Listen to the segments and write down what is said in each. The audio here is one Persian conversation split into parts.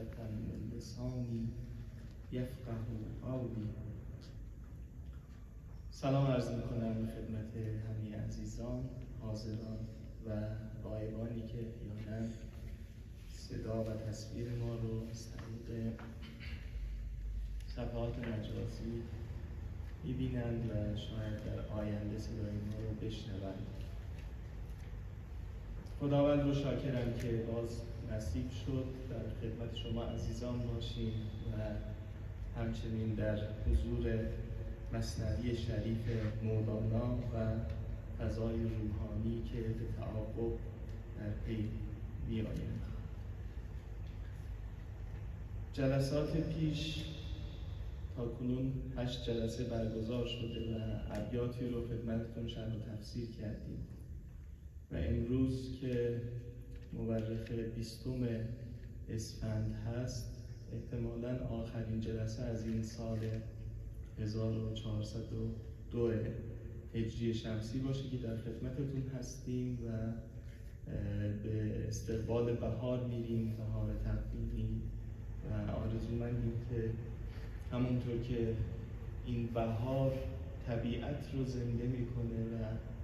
عقدة من لسانی یفقه قولی. سلام عرض میکنم خدمت همه عزیزان، حاضران و غایبانی که احیانا صدا و تصویر ما رو از طریق صفحات مجازی میبینند و شاید در آینده صدای ما رو بشنوند. خداوند رو شاکرم که باز نصیب شد در خدمت شما عزیزان باشیم و همچنین در حضور مثنوی شریف مولانا و فضای روحانی که به تعاقب در پی می‌آید. جلسات پیش تا کنون 8 جلسه برگزار شده و ابیاتی رو خدمتتون شرح و تفسیر کردیم و امروز که مورخ 20 اسفند هست احتمالاً آخرین جلسه از این سال 1402 هجری شمسی باشه که در خدمتتون هستیم و به استقبال بهار میریم، بهار تقویمی، و آرزومندیم که همونطور که این بهار طبیعت رو زنده میکنه و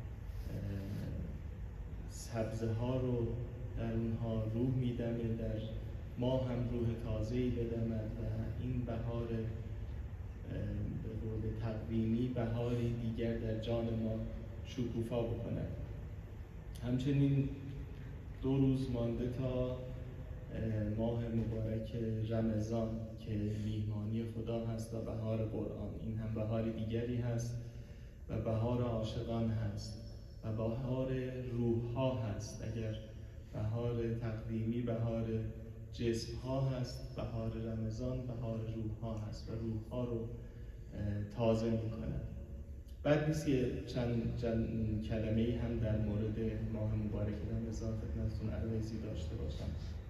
سبزه ها رو در اونها روح میدمه، در ما هم روح تازه‌ای بدمد و این بهار به قول تقویمی بهاری دیگر در جان ما شکوفا بکند. همچنین 2 روز مانده تا ماه مبارک رمضان که میهمانی خدا هست و بهار قرآن. این هم بهار دیگری هست و بهار عاشقان هست و بهار روح ها هست. اگر بهار تقویمی بهار جسم ها هست، بهار رمضان بهار روح ها هست و روح ها رو تازه می کند. بعد نیست که چند کلمه‌ای هم در مورد ماه مبارک رمضان خدمتتون عرضی داشته باشم.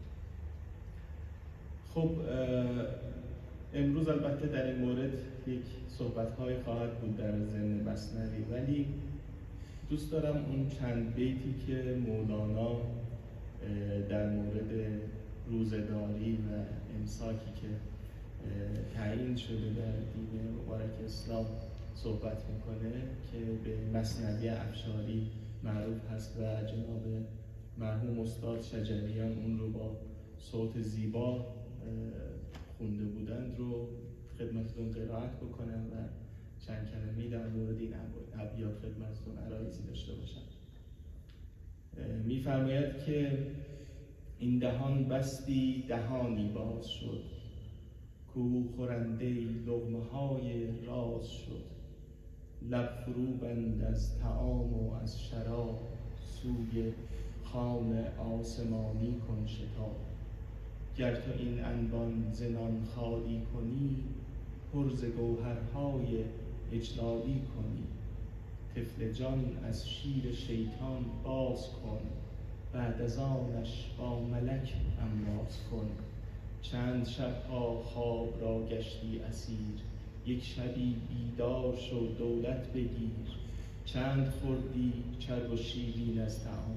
خب امروز البته در این مورد یک صحبت‌های خواهد بود در ضمن مثنوی، ولی دوست دارم اون چند بیتی که مولانا در مورد روزه‌داری و امساکی که تعیین شده در دین مبارک اسلام صحبت میکنه که به مثنوی افشاری معروف هست و جناب مرحوم استاد شجریان اون رو با صوت زیبا خونده بودند رو خدمتتون قرائت بکنم و چند کلمه‌ای در مورد این ابیات خدمتتون عرایضی داشته باشم. می‌فرماید که این دهان بستی دهانی باز شد، کو خورنده لقمه‌های راز شد. لب فرو بند از طعام و از شراب، سوی خوان آسمانی کن شتاب. گر تو این انبان ز نان خالی کنی، پر ز گوهرهای اجلالی کنی. طفل جان از شیر شیطان باز کن، بعد از آنش با ملک انباز کن. چند شبها خواب را گشتی اسیر، یک شبی بیدار شو دولت بگیر. چند خوردی چرب و شیرین از طعام،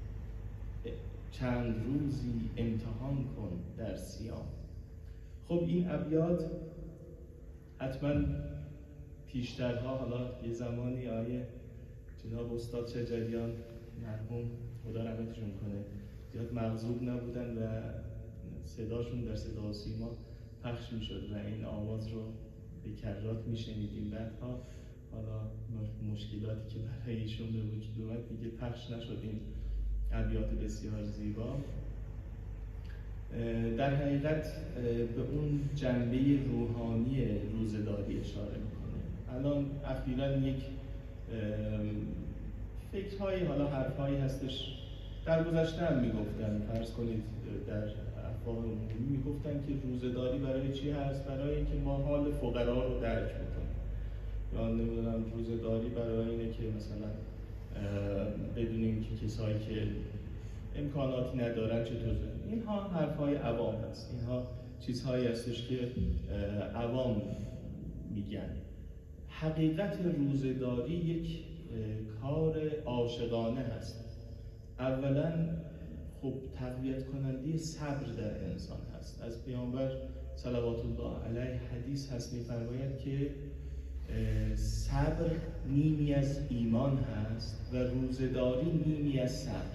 چند روزی امتحان کن در صیام. خب این ابیات حتما پیشترها، حالا یه زمانی آیه جناب استاد شجریان مرحوم خدا رحمتشون کنه زیاد مغضوب نبودن و صداشون در صدا و سیما پخش میشد و این آواز رو به کرات میشنیدیم. بعدها حالا مشکلاتی که برای ایشون به وجود اومد دیگه پخش نشد این ابیات بسیار زیبا. در حقیقت به اون جنبه روحانی روزه‌داری اشاره میکنه. الان اخیراً یک فکرهایی، حالا حرفهایی هستش، در گذشته هم میگفتن، فرض کنید در افواه عمومی میگفتن که روزه‌داری برای چی هست؟ برای اینکه ما حال فقرا رو درک بکنیم، یا نمیدونم روزه‌داری برای اینه که مثلا بدونیم که کسایی که امکاناتی ندارن چطور. اینها حرفهای عوام هست، اینها چیزهایی هستش که عوام میگن. حقیقت روزه‌داری یک کار عاشقانه هست. اولا خب تقویت کننده صبر در انسان هست. از پیامبر صلوات الله علیه حدیث هست می‌فرماید که صبر نیمی از ایمان هست و روزه‌داری نیمی از صبر.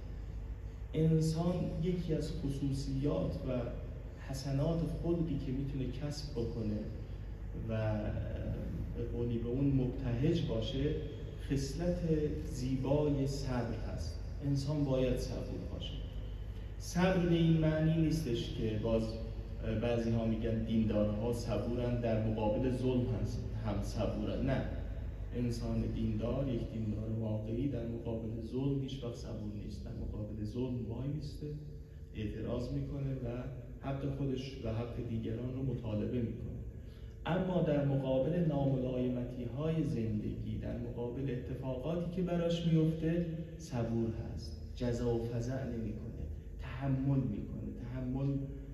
انسان یکی از خصوصیات و حسنات خلقی که میتونه کسب بکنه و به قولی به اون مبتهج باشه خصلت زیبای صبر هست. انسان باید صبور باشه. صبر به این معنی نیستش که باز بعضی ها میگن دیندارها صبورن در مقابل ظلم هم صبورن. نه، انسان دیندار، یک دیندار واقعی در مقابل ظلم هیچ وقت صبور نیست. در مقابل ظلم وای میسته، اعتراض میکنه و حق خودش و حق دیگران رو مطالبه میکنه. اما در مقابل ناملایمتی های زندگی، در مقابل اتفاقاتی که براش میفته صبور هست، جزا و فزع نمیکنه، تحمل میکنه، تحمل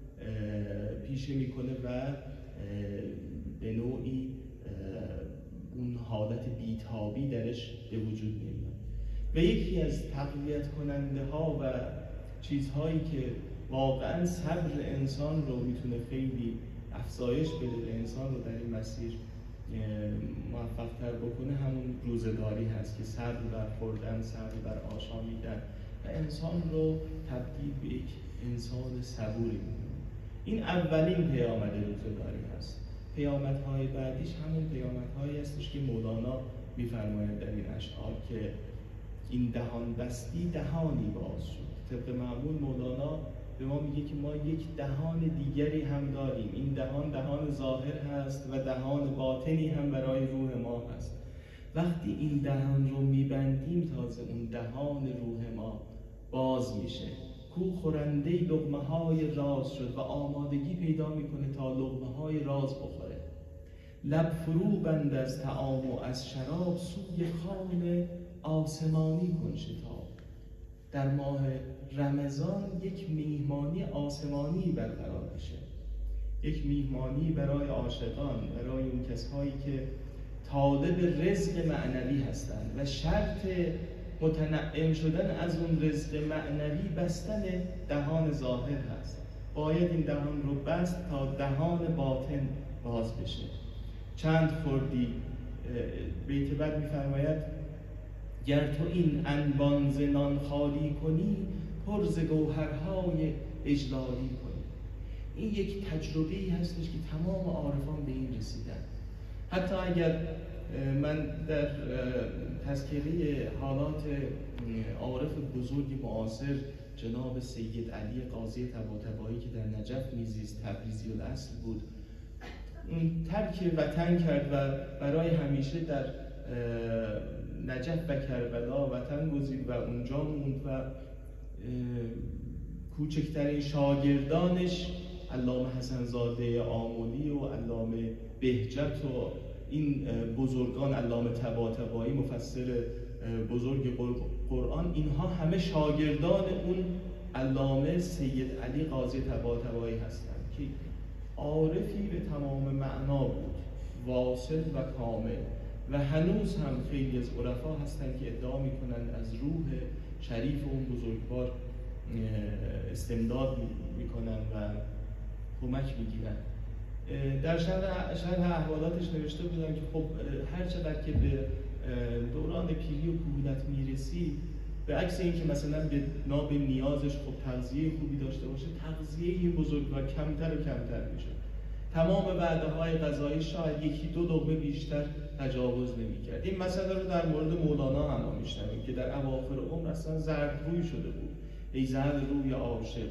پیشه میکنه و به نوعی اون حالت بیتابی درش به وجود نمیاد. و یکی از تقویت کننده ها و چیزهایی که واقعا صبر انسان رو میتونه خیلی افزایش بده، انسان رو در این مسیر موفق تر بکنه، همون روزه‌داری هست که صبر بر خوردن، صبر بر آشامیدن و انسان رو تبدیل به یک انسان صبوری میکنه. این اولین پیامد روزه‌داری هست. پیامدهای بعدیش همون پیامدهایی هستش که مولانا میفرماید در این اشعار که این دهان بستی دهانی باز شد. طبق معمول مولانا به ما میگه که ما یک دهان دیگری هم داریم. این دهان دهان ظاهر هست و دهان باطنی هم برای روح ما هست. وقتی این دهان رو میبندیم تازه اون دهان روح ما باز میشه. کو خورنده لقمه های راز شد و آمادگی پیدا میکنه تا لقمه های راز بخوره. لب فرو بند از طعام و از شراب، سوی خوان آسمانی کن شتاب. در ماه رمضان یک میهمانی آسمانی برقرار میشه، یک میهمانی برای عاشقان، برای اون کسایی که طالب رزق معنوی هستند و شرط متنعم شدن از اون رزق معنوی بستن دهان ظاهر هست. باید این دهان رو بست تا دهان باطن باز بشه. چند خوردی بیت بعد میفرماید گر تو این انبان ز نان خالی کنی، پر ز گوهرهای اجلالی کنی. این یک تجربه‌ای هستش که تمام عارفان به این رسیدن. حتی اگر من در تذکره حالات عارف بزرگ معاصر جناب سید علی قاضی طباطبایی که در نجف میزیست، تبریزی الاصل بود، ترک وطن کرد و برای همیشه در نجف و کربلا وطن گزید و اونجا موند و کوچکترین شاگردانش علامه حسن زاده آملی و علامه بهجت و این بزرگان، علامه طباطبایی مفسر بزرگ قرآن، اینها همه شاگردان اون علامه سید علی قاضی طباطبایی هستند که عارفی به تمام معنا بود، واصل و کامل. و هنوز هم خیلی از عرفا هستند که ادعا میکنند از روح شریف اون بزرگوار استمداد میکنن و کمک میگیرن. در شرح احوالاتش نوشته بودن که خب هر چقدر که به دوران پیری و کهولت میرسی، به عکس این که مثلا به ناب نیازش خب تغذیه خوبی داشته باشه، تغذیه این بزرگوار کمتر و کمتر میشه. تمام وعده های غذایی شاید یکی دو لقمه بیشتر تجاوز نمی‌کرد. این مسئله رو در مورد مولانا هم می‌شنویم که در اواخر عمر اصلا زردروی شده بود. ای زرد روی عاشق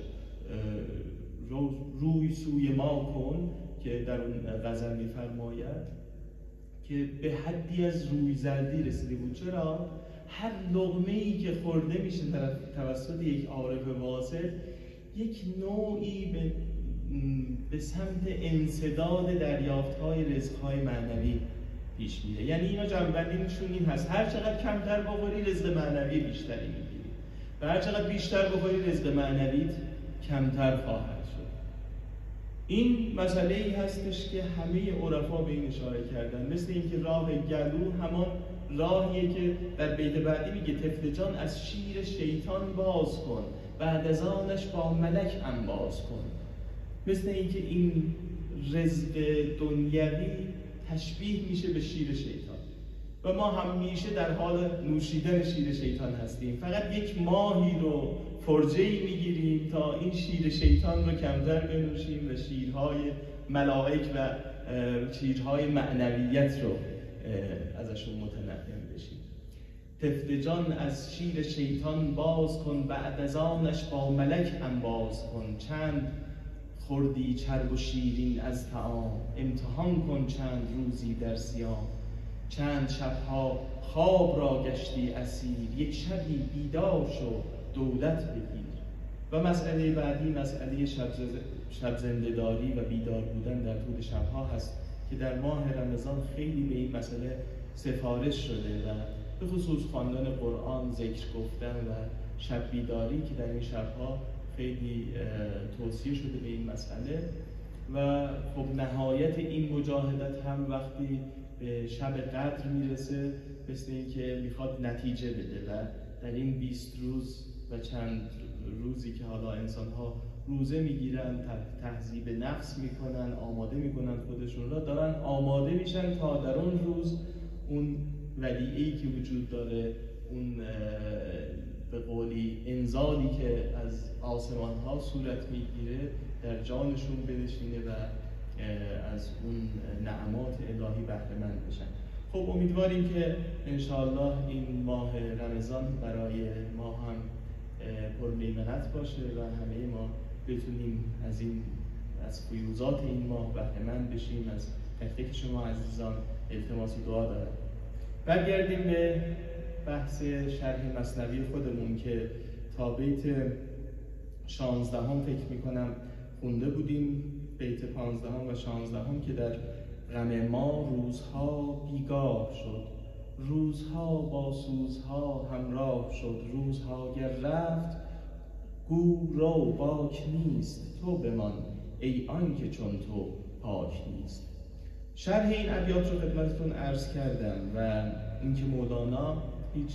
روی سوی ما کن، که در اون غزل می‌فرماید که به حدی از روی زردی رسیده بود. چرا؟ هر لقمه‌ای که خورده میشه توسط یک عارف واصل یک نوعی به سمت انسداد دریافت‌های رزق‌های معنوی پیش میره. یعنی اینا جنبندیشون این هست: هر چقدر کمتر بخوری رزق معنوی بیشتری میگیری و هر چقدر بیشتر بخوری رزق معنویت کمتر خواهد شد. این مسئله ای هستش که همه عرفا به این اشاره کردن. مثل اینکه راه گلو همان راهیه که در بیت بعدی میگه طفل جان از شیر شیطان باز کن، بعد از آنش با ملک انباز کن. مثل اینکه این رزق دنیوی تشبیه میشه به شیر شیطان و ما همیشه در حال نوشیدن شیر شیطان هستیم. فقط یک ماهی رو فرجه‌ای میگیریم تا این شیر شیطان رو کمتر بنوشیم و شیرهای ملائک و شیرهای معنویت رو ازشون متنعم بشیم. طفل جان از شیر شیطان باز کن، بعد از آنش با ملک انباز کن. چند خوردی چرب و شیرین از طعام، امتحان کن چند روزی در صیام. چند شبها خواب را گشتی اسیر، یک شبی بیدار شو دولت بگیر. و مسئله بعدی مسئله شب زنده‌داری و بیدار بودن در طول شبها هست که در ماه رمضان خیلی به این مسئله سفارش شده و به خصوص خواندن قرآن، ذکر گفتن و شب بیداری که در این شبها خیلی توصیه شده به این مسئله. و خب نهایت این مجاهدت هم وقتی به شب قدر میرسه، مثل اینکه میخواد نتیجه بده و در این 20 روز و چند روزی که حالا انسان‌ها روزه میگیرن، تهذیب نفس میکنن، آماده میکنن خودشون را، دارن آماده میشن تا در اون روز اون ودیعه‌ای که وجود داره، اون به قولی انزالی که از آسمان ها صورت میگیره در جانشون بنشینه و از اون نعمات الهی بهره مند بشن. خب امیدواریم که انشاءالله این ماه رمضان برای ما هم پرمیمنت باشه و همه ما بتونیم از فیوزات این ماه بهره مند بشیم. از تک تک شما عزیزان التماس دعا دارم. برگردیم به بحث شرح مثنوی خودمون که تا بیت 16 فکر میکنم خونده بودیم، بیت 15 و 16 که در غم ما روزها بیگاه شد، روزها با سوزها همراه شد، روزها گر رفت گو رو باک نیست، تو بمان ای آنکه چون تو پاک نیست. شرح این ابیات رو خدمتتون عرض کردم و اینکه مولانا هیچ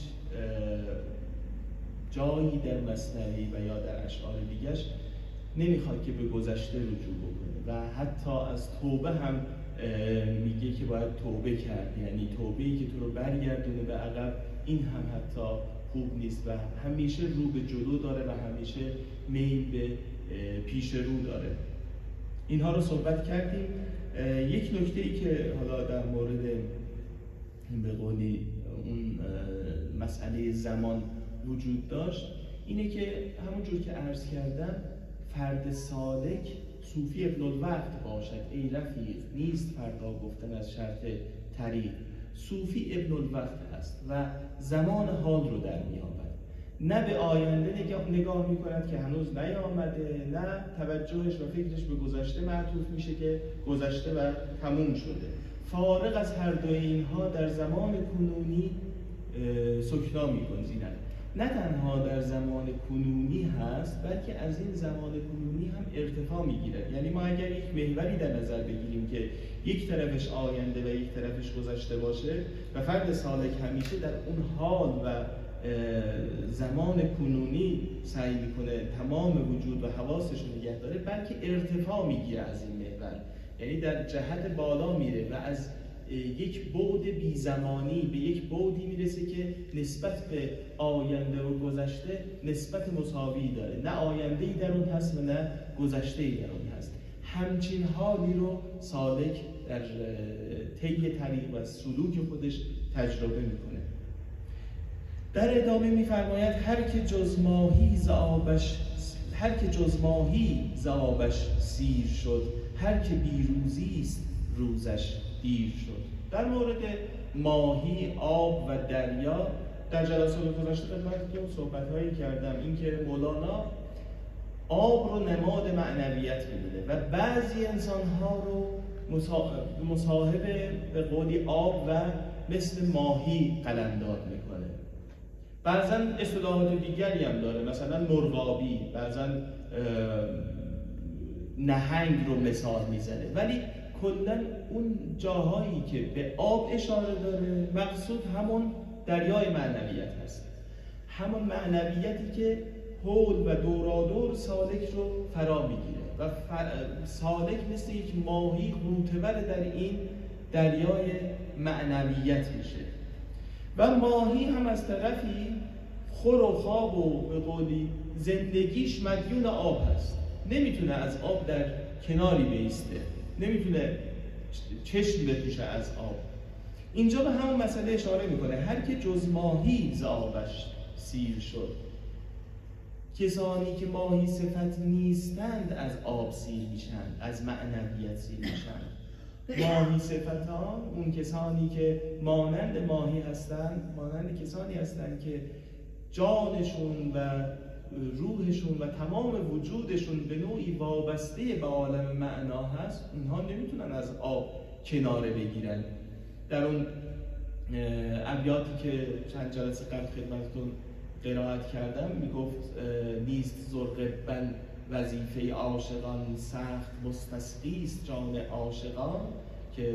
جایی در مثنوی و یا در اشعار دیگرش نمیخواد که به گذشته رجوع بکنه و حتی از توبه هم میگه که باید توبه کرد، یعنی توبه‌ای که تو رو برگردونه به عقب، این هم حتی خوب نیست و همیشه رو به جلو داره و همیشه میل به پیش رو داره. اینها رو صحبت کردیم. یک نکته‌ای که حالا در مورد به قولی اون مسئله زمان وجود داشت اینه که همونجور که عرض کردم فرد سالک صوفی ابن الوقت باشد ای رفیق، نیست فردا گفتن از شرط طریق. صوفی ابن الوقت هست و زمان حال رو در می‌آورد، نه به آینده نگاه می‌کند که هنوز نیامده، نه توجهش و فکرش به گذشته معطوف میشه که گذشته و تموم شده. فارغ از هر دو اینها در زمان کنونی سکنا می‌گنجیند. نه تنها در زمان کنونی هست بلکه از این زمان کنونی هم ارتفاع میگیرد. یعنی ما اگر یک محوری در نظر بگیریم که یک طرفش آینده و یک طرفش گذشته باشه و فرد سالک همیشه در اون حال و زمان کنونی سعی میکنه تمام وجود و حواسش رو نگه داره، بلکه ارتفاع میگیره از این محور، یعنی در جهت بالا میره و از یک بعد بی زمانی به یک بعدی میرسه که نسبت به آینده و گذشته نسبت مساوی داره، نه آینده‌ای در اون هست و نه گذشته‌ای در اون هست. همچین حالی رو سالک در طی طریق و سلوک خودش تجربه میکنه. در ادامه میفرماید هر که جز ماهی ز آبش سیر شد، هر که بیروزی است روزش دیر شد. در مورد ماهی، آب و دریا در جلسات گذشته خدمتتون صحبت‌هایی کردم، اینکه مولانا آب رو نماد معنویت می‌دونه و بعضی انسان‌ها رو مصاحب به قولی آب و مثل ماهی قلمداد می‌کنه. بعضا اصطلاحات دیگری هم داره، مثلا مرغابی، بعضا نهنگ رو مثال میزنه، ولی کلاً اون جاهایی که به آب اشاره داره مقصود همون دریای معنویت هست، همون معنویتی که حول و دورادور سالک رو فرا میگیره و سالک مثل یک ماهی غوطه‌ور در این دریای معنویت میشه و ماهی هم از طرفی خور و خواب و به قولی زندگیش مدیون آب هست، نمیتونه از آب در کناری بیسته، نمیتونه چشم بپوشه از آب. اینجا به همون مسئله اشاره میکنه، هر که جز ماهی ز آبش سیر شد. کسانی که ماهی صفت نیستند از آب سیر میشن، از معنویت سیر میشن. ماهی صفتان اون کسانی که مانند ماهی هستند، مانند کسانی هستند که جانشون و روحشون و تمام وجودشون به نوعی وابسته به عالم معنا هست. اونها نمیتونن از آب کناره بگیرن. در اون ابیاتی که چند جلسه قبل خدمتتون قرائت کردم میگفت نیست زرقبن وظیفه عاشقان، سخت مستسقی است جان عاشقان، که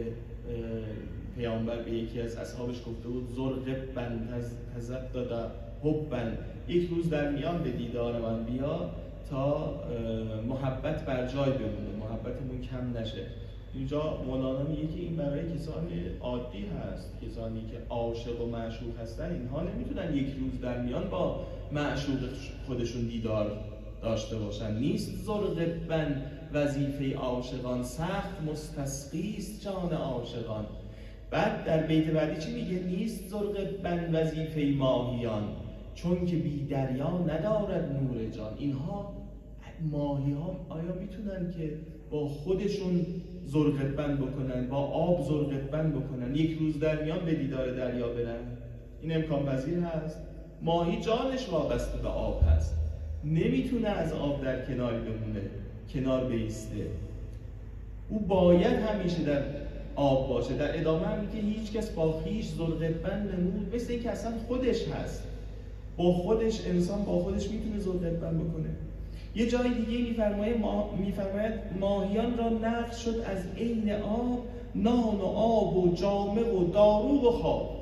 پیامبر به یکی از اصحابش گفته بود زرقبن تزدد حبن، یک روز در میان به دیدار من بیا تا محبت بر جای بمونه، محبتمون کم نشه. اینجا مولانا میگه که این برای کسان عادی هست، کسانی که عاشق و معشوق هستن، اینها نمیتونن یک روز در میان با معشوق خودشون دیدار داشته باشن. نیست زرقبن وظیفه عاشقان، سخت مستسقی است جان عاشقان. بعد در بیت بعدی چی میگه؟ نیست زرقبن وظیفه ماهیان، چون که بی دریا ندارد نور جان. اینها ماهی ها آیا میتونن که با خودشون زرقبن بکنن، با آب زرقبن بکنن، یک روز در میان به دیدار دریا برن؟ این امکان پذیر هست؟ ماهی جانش وابسته به آب هست، نمیتونه از آب در کناری بمونه، کنار بیسته. او باید همیشه در آب باشه. در ادامه هم میگه هیچ کس با خویش زرقبن نمود، مثل اینکه اصلا خودش هست، با خودش، انسان با خودش میتونه زرقبن بکنه. یه جای دیگه میفرماید ماهیان را نقش شد از عین آب، نان و آب و جامه و دارو و خواب.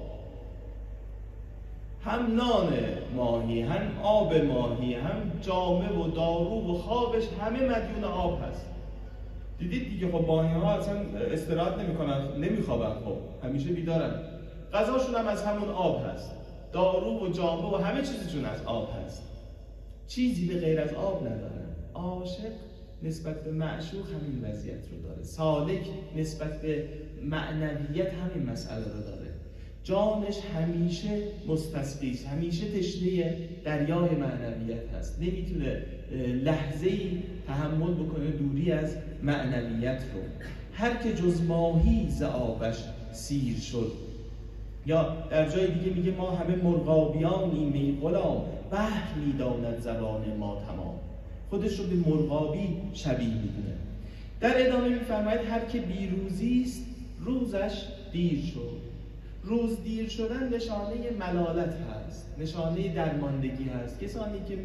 هم نان ماهی، هم آب ماهی، هم جامه و دارو و خوابش همه مدیون آب هست. دیدید دیگه، خب ماهی ها اصلا استراحت نمیکنن، نمیخوابن، خب همیشه بیدارن. غذاشون هم از همون آب هست، دارو و جامه و همه چیزشون از آب هست، چیزی به غیر از آب ندارن. عاشق نسبت به معشوق همین وضعیت رو داره، سالک نسبت به معنویت همین مسئله رو داره. جانش همیشه مستسقی است، همیشه تشنه دریای معنویت هست، نمیتونه لحظه‌ای تحمل بکنه دوری از معنویت رو. هر که جز ماهی ز آبش سیر شد. یا در جای دیگه میگه ما همه مرغابیانیم ای غلام، بحر میداند زبان ما تمام. خودش رو به مرغابی شبیه میدونه. در ادامه میفرماید هر که بیروزی است روزش دیر شد. روز دیر شدن نشانه ملالت هست، نشانه درماندگی هست، کسانی که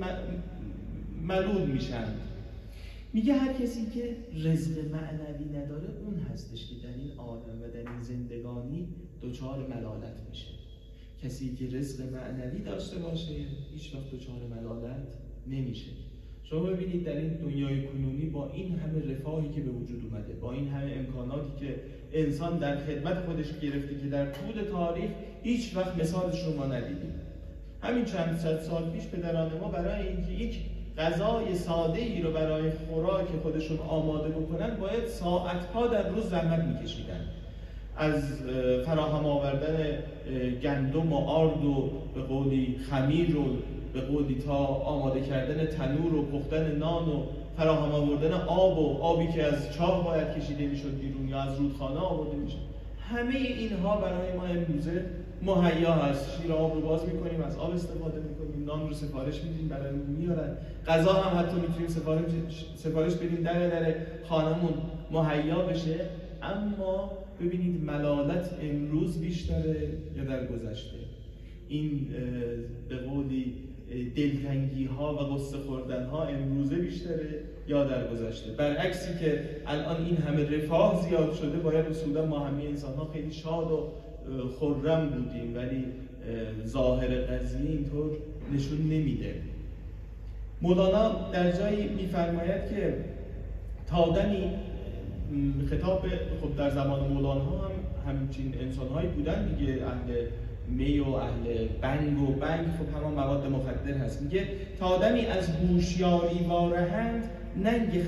ملول میشن. میگه هر کسی که رزق معنوی نداره اون هستش که در این عالم و در این زندگانی دچار ملالت میشه. کسی که رزق معنوی داشته باشه هیچ وقت دچار ملالت نمیشه. شما ببینید در این دنیای کنونی با این همه رفاهی که به وجود اومده، با این همه امکاناتی که انسان در خدمت خودش گرفته که در طول تاریخ هیچ وقت مثالش رو ما ندیدیم. همین چند صد سال پیش پدران ما برای اینکه یک غذای ساده ای رو برای خوراک خودشون آماده بکنن باید ساعتها در روز زحمت میکشیدن. از فراهم آوردن گندم و آرد و به قولی خمیر و به قولی تا آماده کردن تنور و پختن نان و فراهم آوردن آب و آبی که از چاه باید کشیده میشد بیرون یا از رودخانه آورده میشد. همه اینها برای ما امروزه مهیا هست. شیر آب رو باز میکنیم، از آب استفاده میکنیم، نان رو سفارش میدیم برای میارن، غذا هم حتی میتونیم سفارش بدیم در خانمون مهیا بشه. اما ببینید ملالت امروز بیشتره یا در گذشته؟ این به قولی دلتنگی ها و غصه خوردن ها امروزه بیشتره یا در گذشته؟ برعکسی که الان این همه رفاه زیاد شده، باید اصولا ما همه انسان ها خیلی شاد و خرم بودیم، ولی ظاهر قضیه اینطور نشون نمیده. مولانا در جایی میفرماید که تا دمی خطاب خب در زمان مولانا هم همچین انسان‌هایی بودن دیگه، اهل می و اهل بنگ خب همان مواد مخدر هست. میگه تا دمی از هوشیاری وارهند، ننگ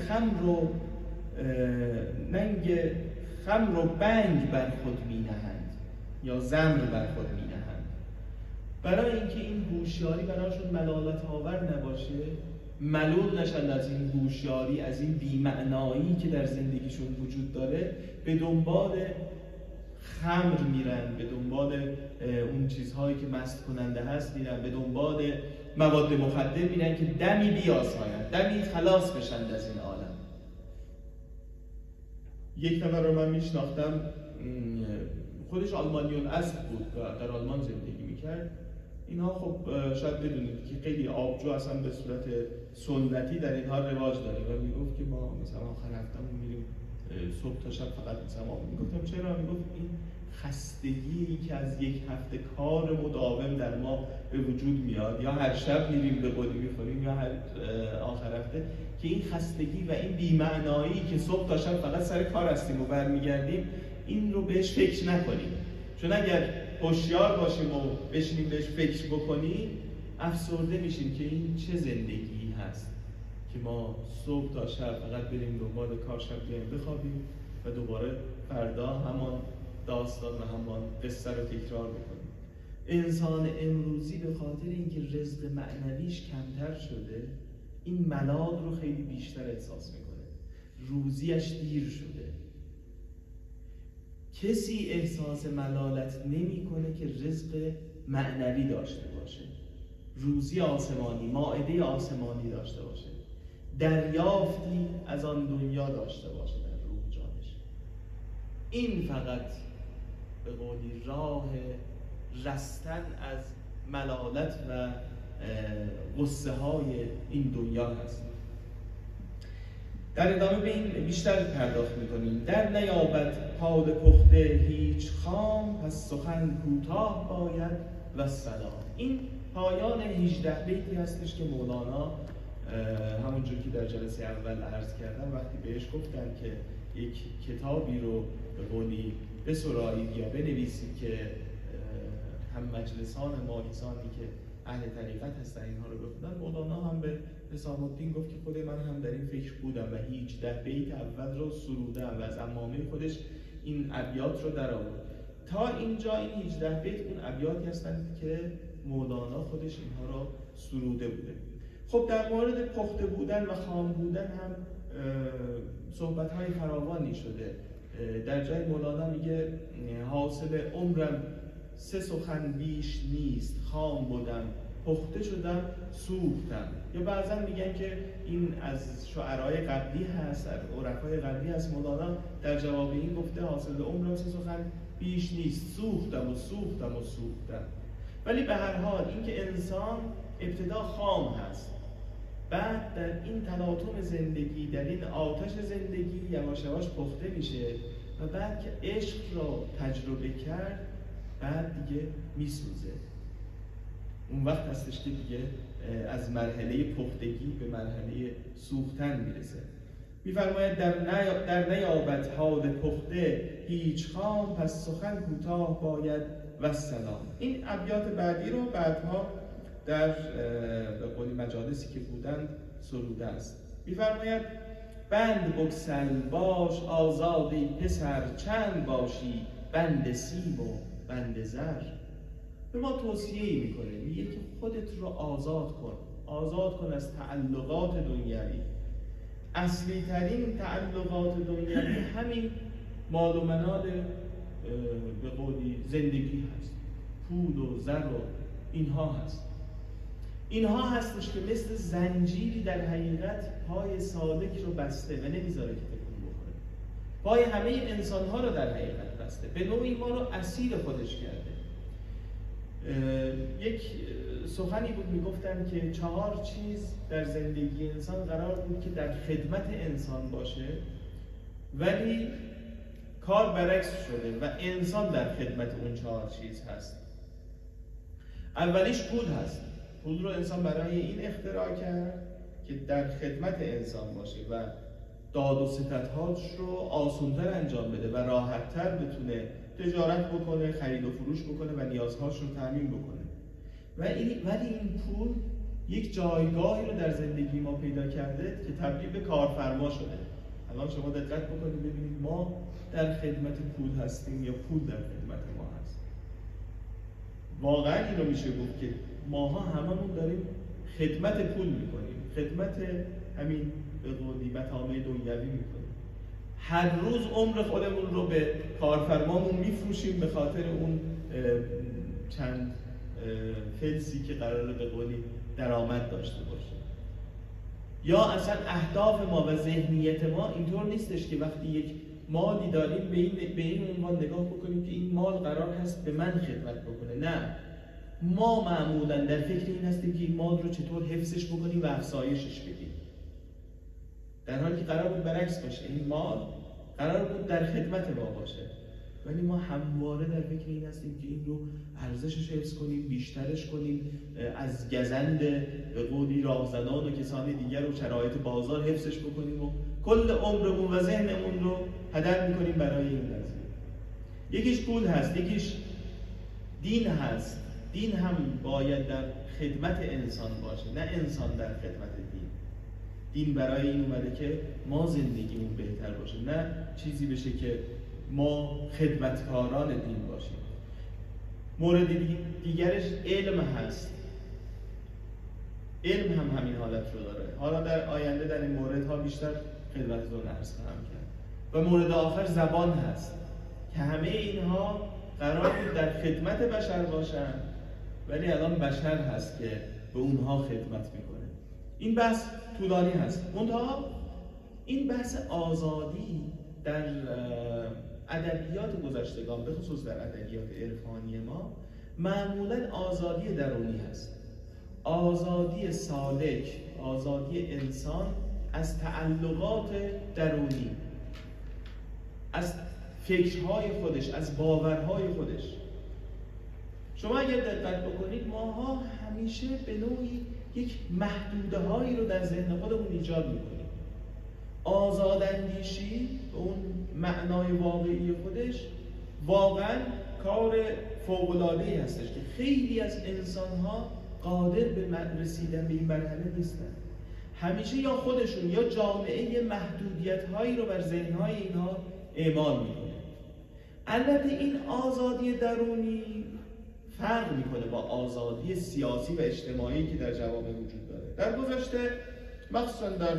خمر و بنگ بر خود می نهند یا زمر بر خود می نهند. برای اینکه این هوشیاری برایشون ملالت آور نباشه، ملول نشن از این هوشیاری، از این بی‌معنایی که در زندگیشون وجود داره، به دنبال خمر میرن، به دنبال اون چیزهایی که مست کننده هست میرن، به دنبال مواد مخدر میرن که دمی بیاساین، دمی خلاص بشن از این عالم. یک نفر رو من میشناختم، خودش آلمانی الاصل بود و در آلمان زندگی میکرد. اینها خب شاید بدونید که خیلی آبجو اصلا به صورت سنتی در اینها رواج داره و میگفت که ما مثلا آخر هفتهمون میریم صبح تا شب فقط مثلا آب. میگفتم چرا؟ میگفت این خستگی که از یک هفته کار مداوم در ما به وجود میاد، یا هر شب میریم به قدی میخوریم یا هر آخر هفته، که این خستگی و این بی‌معنایی که صبح تا شب فقط سر کار هستیم و برمیگردیم، این رو بهش فکر نکنیم. چون اگر هوشیار باشیم و بشینیم بهش فکر بکنیم، افسرده میشیم که این چه زندگی هست که ما صبح تا شب فقط بریم دنبال کار، شب بیایم بخوابیم و دوباره فردا همان داستان و همان قصه رو تکرار بکنیم. انسان امروزی به خاطر اینکه رزق معنویش کمتر شده، این ملال رو خیلی بیشتر احساس میکنه. روزیش دیر شده. کسی احساس ملالت نمیکنه که رزق معنوی داشته باشه، روزی آسمانی، مائده آسمانی داشته باشه، دریافتی از آن دنیا داشته باشه در روح جانش. این فقط به قولی راه رستن از ملالت و غصه های این دنیا هست. در ادامه به این بیشتر پرداخت می‌کنیم. در نیابد پاد پخته هیچ خام، پس سخن کوتاه باید و سلام. این پایان 18 بیتی هستش که مولانا همونجور که در جلسه اول عرض کردم، وقتی بهش گفتن که یک کتابی رو به قولی بسرایید یا بنویسید که هم مجلسان ما، کسانی که اهل طریقت هستن اینها رو بخونن، مولانا هم به حسام الدین گفت که خود من هم در این فکر بودم و 18 بیت اول رو سرودم و از عمامه خودش این ابیات رو در آورد. تا اینجا این 18 بیت اون ابیاتی هستند که مولانا خودش اینها رو سروده بوده. خب در مورد پخته بودن و خام بودن هم صحبت‌های فراوانی شده. در جای مولانا میگه حاصل عمرم 3 سخن بیش نیست، خام بودم پخته شدم سوختم. یا بعضا میگن که این از شعرهای قبلی هست، عرفای قبلی هست. مولانا در جواب این گفته حاصل عمرم 3 سخن بیش نیست، سوختم و سوختم و سوختم. ولی به هر حال اینکه انسان ابتدا خام هست، بعد در این تلاطم زندگی، در این آتش زندگی یواش یواش پخته میشه و بعد که عشق رو تجربه کرد، بعد دیگه میسوزه. اون وقت هستش که دیگه از مرحله پختگی به مرحله سوختن میرسه. میفرماید در نیابد حال پخته هیچ خام، پس سخن کوتاه باید و سلام. این ابیات بعدی رو بعدها در به قولی مجالسی که بودند سروده است. میفرماید بند بگسل باش آزادی پسر، چند باشی بند سیم و بند زر. به ما توصیه‌ای میکنه، میگه که خودت رو آزاد کن از تعلقات دنیوی. اصلی ترین تعلقات دنیوی همین مال و منال به قولی زندگی هست، پول و زر و اینها هست. اینها هستش که مثل زنجیری در حقیقت پای سالک رو بسته و نمیذاره که تکون بخوره. پای همه انسان‌ها رو در حقیقت بسته، به نوعی ما رو اسیر خودش کرده. یک سخنی بود میگفتن که 4 چیز در زندگی انسان قرار بود که در خدمت انسان باشه، ولی کار برعکس شده و انسان در خدمت اون 4 چیز هست. اولیش پول هست. پول رو انسان برای این اختراع کرد که در خدمت انسان باشه و داد و ستدهاش رو آسان‌تر انجام بده و راحت‌تر بتونه تجارت بکنه، خرید و فروش بکنه و نیازهاش رو تامین بکنه. ولی این پول یک جایگاهی رو در زندگی ما پیدا کرده که تبدیل به کارفرما شده. الان شما دقت بکنید ببینید ما در خدمت پول هستیم یا پول در خدمت ما هست. واقعا اینو میشه گفت که ماها هممون داریم خدمت پول میکنیم، خدمت همین به قولی مطامع دنیوی میکنیم. هر روز عمر خودمون رو به کارفرمامون میفروشیم به خاطر اون چند فلسی که قراره به قولی درآمد داشته باشه. یا اصلا اهداف ما و ذهنیت ما اینطور نیستش که وقتی یک مالی داریم به این عنوان نگاه بکنیم که این مال قرار هست به من خدمت بکنه. نه، ما معمولا در فکر این هستیم که این مال رو چطور حفظش بکنیم و افزایشش بدیم، در حالی که قرار بود برعکس باشه. این مال قرار بود در خدمت ما باشه، ولی ما همواره در فکر این هستیم که این رو ارزشش حفظ کنیم، بیشترش کنیم، از گزند به قولی راهزنان و کسان دیگر و شرایط بازار حفظش بکنیم و کل عمرمون و ذهنمون رو هدر میکنیم برای این قضیه. یکیش پول هست، یکیش دین هست. دین هم باید در خدمت انسان باشه، نه انسان در خدمت دین. دین برای این اومده که ما زندگیمون بهتر باشه، نه چیزی بشه که ما خدمتکاران دین باشیم. مورد دیگرش علم هست. علم هم همین حالت رو داره. حالا در آینده در این موردها بیشتر خدمتتون عرض خواهم کرد. و مورد آخر زبان هست که همه اینها قرار بود در خدمت بشر باشن، ولی الان بشر هست که به اونها خدمت میکنه. این بحث طولانی هست. منتها این بحث آزادی در ادبیات گذشتگان، به خصوص در ادبیات عرفانی ما، معمولاً آزادی درونی هست. آزادی سالک، آزادی انسان از تعلقات درونی، از فکرهای خودش، از باورهای خودش. شما اگر دقت بکنید ماها همیشه به نوعی یک محدوده هایی رو در ذهن خودمون ایجاد میکنیم. آزاداندیشی به اون معنای واقعی خودش واقعا کار فوق‌العاده‌ای هستش که خیلی از انسان‌ها قادر به رسیدن به این مرحله نیستن. همیشه یا خودشون یا جامعه محدودیت‌هایی رو بر ذهن‌های اینها اعمال میکنه. البته این آزادی درونی فرق میکنه با آزادی سیاسی و اجتماعی که در جوامع وجود داره. در گذشته مخصوصا در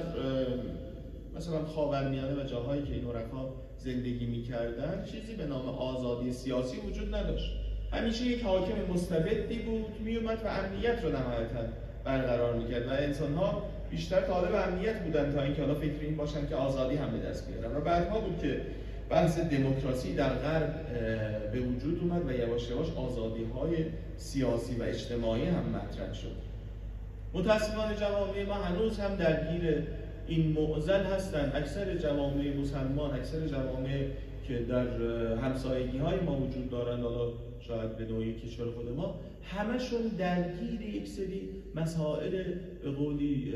مثلا خاورمیانه و جاهایی که این عرفا زندگی میکردن چیزی به نام آزادی سیاسی وجود نداشت. همیشه یک حاکم مستبدی بود میومد و امنیت رو نهایتاً برقرار میکرد و انسان‌ها بیشتر طالب امنیت بودن تا اینکه حالا فکر این باشن که آزادی هم به دست بیارن. و بعدها بود که بحث دموکراسی در غرب به وجود اومد و یواش یواش آزادی‌های سیاسی و اجتماعی هم مطرح شد. متأسفانه جوامع ما هنوز هم درگیر این معضل هستند. اکثر جوامع مسلمان، اکثر جوامع که در همسایگی‌های ما وجود دارند، حالا شاید به نوعی کشور خود ما، همشون درگیر یک سری مسائل به قولی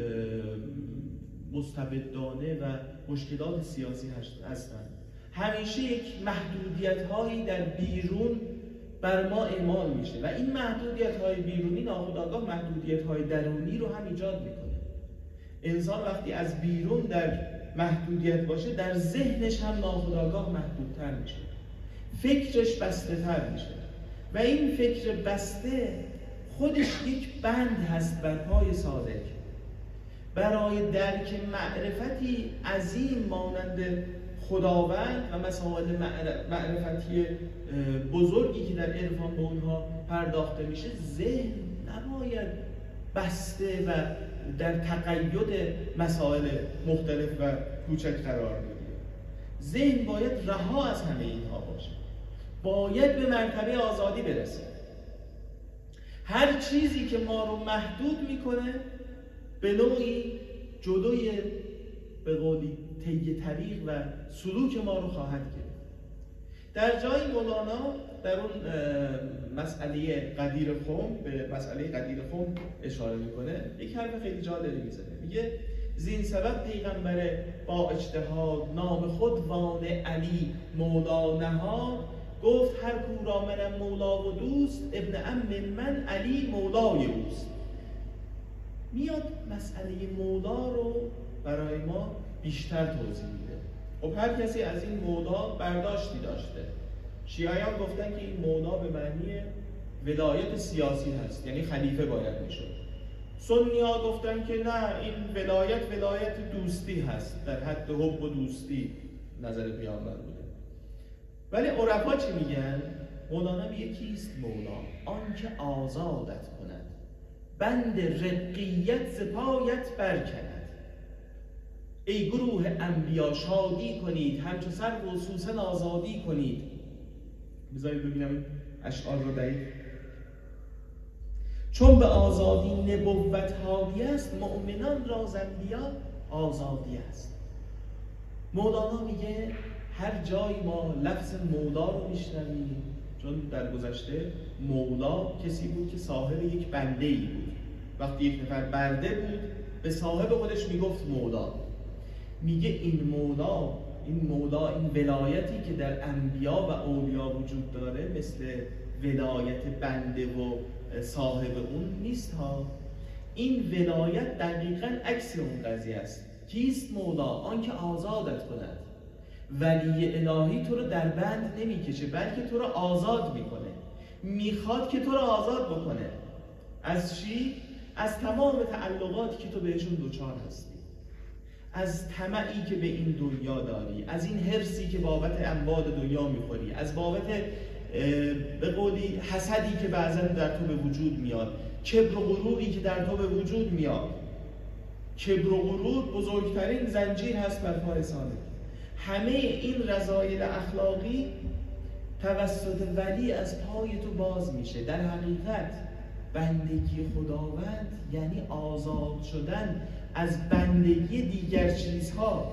مستبدانه و مشکلات سیاسی هستند. همیشه یک محدودیت‌هایی در بیرون بر ما اعمال میشه و این محدودیت‌های بیرونی ناخودآگاه محدودیت‌های درونی رو هم ایجاد میکنه. انسان وقتی از بیرون در محدودیت باشه در ذهنش هم ناخودآگاه محدودتر میشه، فکرش بسته تر میشه و این فکر بسته خودش یک بند هست بر پای سالک. برای درک معرفتی عظیم مانند خداوند و مسائل معرفتی بزرگی که در عرفان به اونها پرداخته میشه، ذهن نباید بسته و در تقید مسائل مختلف و کوچک قرار بگیره. ذهن باید رها از همه اینها باشه، باید به مرتبه آزادی برسه. هر چیزی که ما رو محدود میکنه به نوعی جلوی به قولی طی طریق و سلوک ما رو خواهد گرفت. در جای مولانا در اون مسئله قدیر خم به مسئله قدیر خم اشاره میکنه، یک حرف خیلی جالبی میزنه. میگه زین سبب پیغمبر با اجتهاد نام خود وان علی مولا نهاد. گفت هر کو را منم مولا و دوست، ابن عم من علی مولای اوست. میاد مسئله مولا رو برای ما بیشتر توضیح میده. خب هر کسی از این مولا برداشتی داشته. شیعیان گفتن که این مولا به معنی ولایت سیاسی هست، یعنی خلیفه باید میشد. سنی‌ها گفتن که نه، این ولایت دوستی هست، در حد حب و دوستی نظر پیامبر بوده. ولی عرفا چی میگن؟ مولانا میگه کیست مولا؟ آنکه آزادت کند، بند رقیت ز پایت برکند. ای گروه انبیا شادی کنید، همچو سرو و سوسن آزادی کنید. بذارید ببینم اشعار رو دقیق. چون به آزادی نبوت هادی است، مؤمنان را ز انبیا آزادی است. مولانا میگه هر جای ما لفظ مولا رو میشنویم، چون در گذشته مولا کسی بود که صاحب یک بنده ای بود. وقتی یک نفر برده بود به صاحب خودش میگفت مولا. میگه این مولا این ولایتی که در انبیا و اولیا وجود داره مثل ولایت بنده و صاحب اون نیست ها. این ولایت دقیقاً عکس اون قضیه است. کیست مولا؟ آنکه آزادت کند. ولی الهی تو رو در بند نمیکشه، بلکه تو رو آزاد میکنه. میخواد که تو رو آزاد بکنه. از چی؟ از تمام تعلقاتی که تو بهشون دوچار هستی، از طمعی که به این دنیا داری، از این حرصی که بابت اموال دنیا میخوری، از بابت به قولی حسدی که بعضا در تو به وجود میاد، کبر و غروری که در تو به وجود میاد. کبر و غرور بزرگترین زنجیر هست بر پای سالک. همه این رذایل اخلاقی توسط ولی از پای تو باز میشه. در حقیقت بندگی خداوند یعنی آزاد شدن از بندگی دیگر چیزها.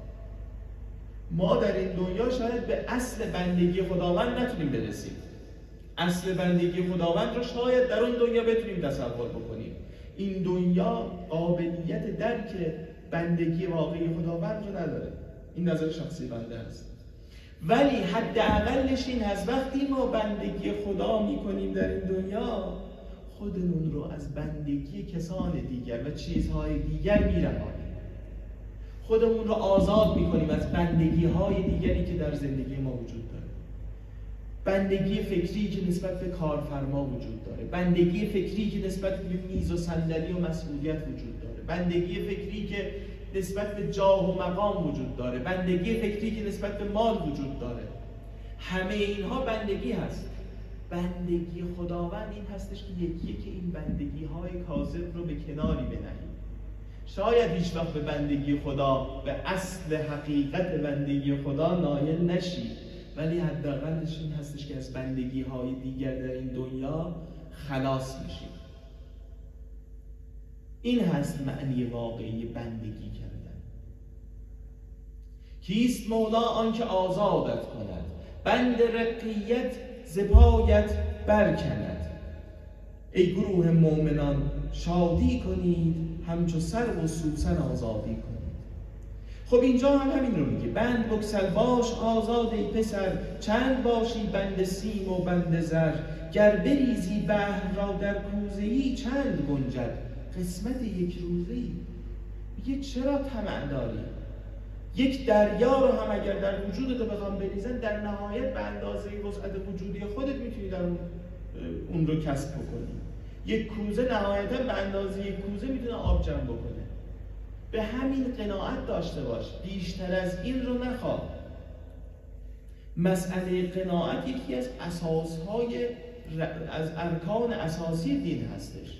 ما در این دنیا شاید به اصل بندگی خداوند نتونیم برسیم. اصل بندگی خداوند رو شاید در اون دنیا بتونیم تصور بکنیم. این دنیا قابلیت درک بندگی واقعی خداوند رو نداره. این نظر شخصی بنده است. ولی حداقلش این هست وقتی ما بندگی خدا میکنیم در این دنیا، خودمون رو از بندگی کسان دیگر و چیزهای دیگر میرهانیم. خودمون رو آزاد میکنیم از بندگی های دیگری که در زندگی ما وجود داره. بندگی فکری که نسبت به کارفرما وجود داره، بندگی فکری که نسبت به میز و صندلی و مسئولیت وجود داره، بندگی فکری که نسبت به جاه و مقام وجود داره، بندگی فکری که نسبت به مال وجود داره. همه اینها بندگی هست. بندگی خداوند این هستش که یکی که این بندگی های کاذب رو به کناری بنهیم. شاید هیچ وقت به بندگی خدا، به اصل حقیقت بندگی خدا نایل نشی، ولی حداقلش این هستش که از بندگی های دیگر در این دنیا خلاص میشی. این هست معنی واقعی بندگی کردن. کیست مولا؟ آنکه آزادت کند، بند رقیت ز پایت برکند. ای گروه مؤمنان شادی کنید، همچو سرو و سوسن آزادی کنید. خب اینجا هم همین رو میگه، بند بگسل باش آزاد ای پسر، چند باشی بند سیم و بند زر. گر بریزی بحر را در کوزه‌ای، چند گنجد قسمت یک روزه‌ای. میگه چرا طمع داری؟ یک دریا رو هم اگر در وجودت بخوام بریزن، در نهایت به اندازه وسعت وجودی خودت میتونی در اون رو کسب بکنی. یک کوزه نهایتا به اندازه یک کوزه میتونه آب جمع بکنه. به همین قناعت داشته باش، بیشتر از این رو نخواه. مسئله قناعت یکی از اساسهای از ارکان اساسی دین هستش.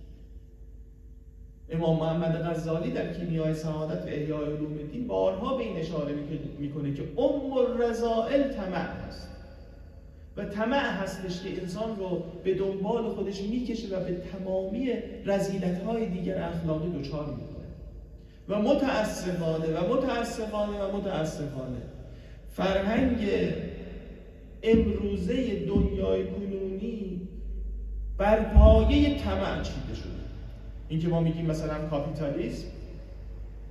امام محمد غزالی در کیمیای سعادت و احیای علوم الدین بارها به این اشاره میکنه که ام الرذائل طمع هست و طمع هستش که انسان رو به دنبال خودش میکشه و به تمامی رذیلت‌های دیگر اخلاقی دچار میکنه. و متاسفانه فرهنگ امروزه دنیای کنونی بر پایه طمع چیده شده. این که ما میگیم مثلا کاپیتالیسم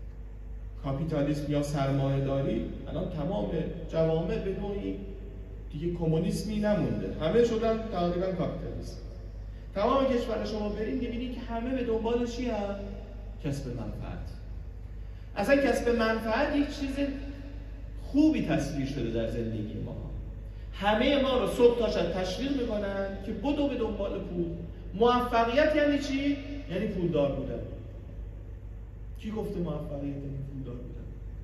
کاپیتالیسم یا سرمایه‌داری الان تمام جوامع به نوعی دیگه کمونیسمی نمونده، همه شدن تقریبا کاپیتالیست. تمام کشور شما برید ببینید که همه به دنبال چی هستن؟ کسب منفعت. اصلا کسب منفعت یک چیز خوبی تصویر شده در زندگی ما. همه ما رو صبح تا شب تشویق میکنن که بدو به دنبال پول. موفقیت یعنی چی؟ یعنی پولدار بودن. کی گفته موفقیت یعنی پولدار بودن؟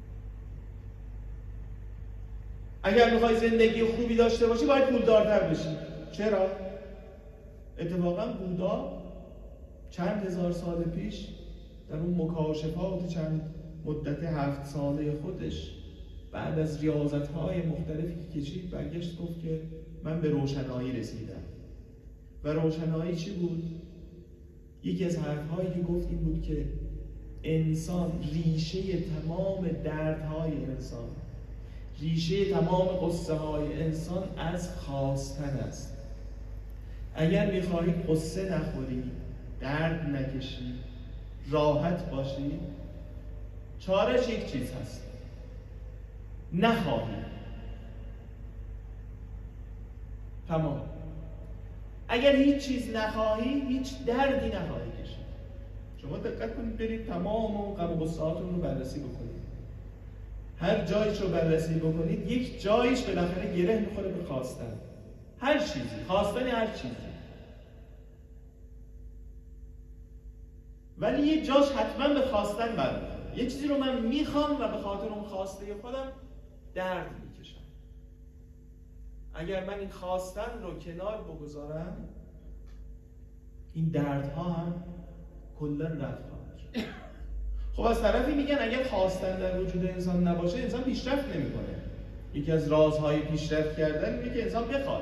اگر میخوای زندگی خوبی داشته باشی باید پولدارتر بشی. چرا؟ اتفاقا بودا چند هزار سال پیش در اون مکاشفات چند مدت 7 ساله خودش بعد از ریاضت‌های مختلفی که کشید برگشت گفت که من به روشنایی رسیدم. و روشنایی چی بود؟ یکی از حرف‌هایی که گفت این بود که انسان ریشه تمام دردهای انسان، ریشه تمام قصه‌های انسان از خواستن است. اگر می‌خواهید قصه نخوری، درد نکشی، راحت باشی، چاره‌اش یک چیز هست: نخواهی. تمام. اگر هیچ چیز نخواهی، هیچ دردی نخواهی کشید. شما دقت کنید، برید تمام اون غم و غصه‌هاتون رو بررسی بکنید. هر جایش رو بررسی بکنید، یک جایش بالاخره گره میخوره به خواستن. هر چیزی، خواستن هر چیزی. ولی یه جاش حتما به خواستن برمیخوره. یه چیزی رو من میخوام و به خاطر اون خواسته خودم درد میکشم. اگر من این خواستن رو کنار بگذارم، این دردها هم کلا رفت خواهد شد. خب از طرفی میگن اگر خواستن در وجود انسان نباشه، انسان پیشرفت نمیکنه. یکی از رازهای پیشرفت کردن اینه که انسان بخواد.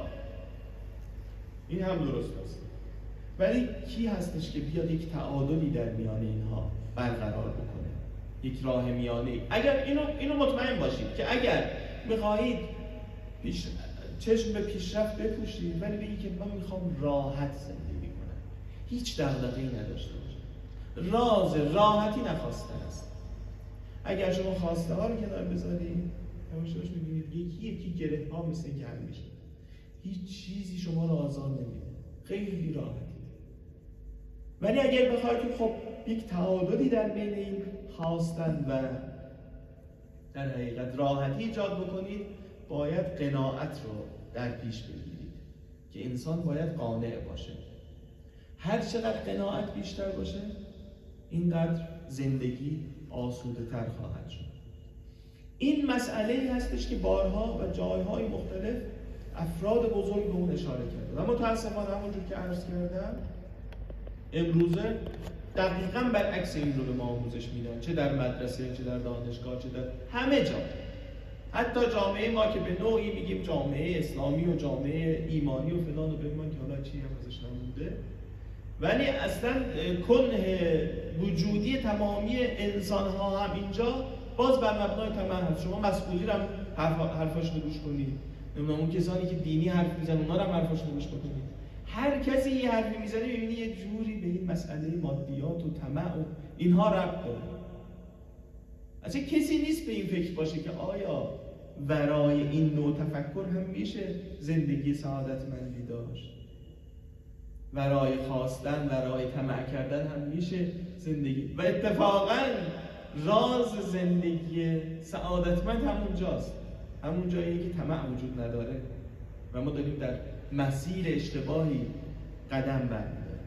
این هم درست است. ولی کی هستش که بیاد یک تعادلی در میان اینها برقرار بکنه؟ یک راه میانه. اگر اینو مطمئن باشید که اگر میخواهید چشم به پیشرفت بپوشید، ولی بگید که من میخوام راحت زندگی کنم، هیچ دغدغه‌ای نداشته باشم. راز راحتی نخواستن است. اگر شما خواسته ها رو کنار بذارید، همونش میبینید یکی گره ها مثل اینکه حل میشه. هیچ چیزی شما رو آزار نمیده، خیلی راحتی. ولی اگر بخواید که خب یک تعادلی در بین این خواستن و در حقیقت راحتی ایجاد بکنید، باید قناعت رو در پیش بگیرید که انسان باید قانع باشه. هر چقدر قناعت بیشتر باشه، اینقدر زندگی آسوده تر خواهد شد. این مسئله هستش که بارها و جایهای مختلف افراد بزرگ به اون اشاره کردن. اما متاسفانه همونجور که عرض کردم، امروزه دقیقاً برعکس این رو به ما آموزش میدن، چه در مدرسه، چه در دانشگاه، چه در همه جا. حتی جامعه ما که به نوعی میگیم جامعه اسلامی و جامعه ایمانی و فلان و بهمان که حالا چی هم ازش نمونده، ولی اصلا کنه وجودی تمامی انسان ها هم اینجا باز بر مبنای طمع هست. شما مسئولی رو هم حرفاش رو گوش کنید، نمیدونم اون کسانی که دینی حرف میزنن اونا رو هم حرفاش رو گوش بکنید. هر کسی یه حرفی میزنه ببینی یه جوری به این مسئله مادیات و طمع و اینها ربط داره. اصلا کسی نیست به این فکر باشه که آیا ورای این نوع تفکر هم میشه زندگی سعادتمندی داشت؟ ورای خواستن، ورای طمع کردن هم میشه زندگی. و اتفاقاً راز زندگی سعادتمند همونجاست، همون جایی که طمع وجود نداره و ما داریم در مسیر اشتباهی قدم برمی‌داریم.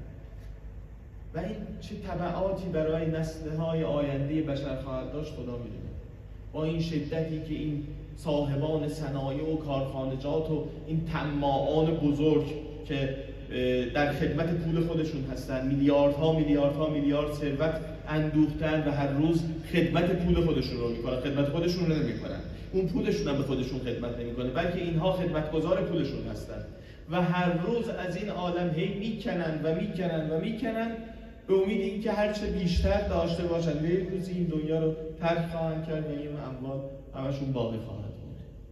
و این چه تبعاتی برای نسل‌های آینده بشر خواهد داشت خدا می‌دونه. با این شدتی که این صاحبان صنایع و کارخانجات و این طماعان بزرگ که در خدمت پول خودشون هستن، میلیارد ثروت اندوختن و هر روز خدمت پول خودشون رو میکنن. خدمت خودشون رو نمیکنن، اون پولشون هم به خودشون خدمت نمیکنه، بلکه اینها خدمتگزار پولشون هستن و هر روز از این عالم هی میکنن به امید اینکه هرچه بیشتر داشته باشن و یک روزی این دنیا رو ترک خواهند کرد و این اموال همشون باقی خواهد بود.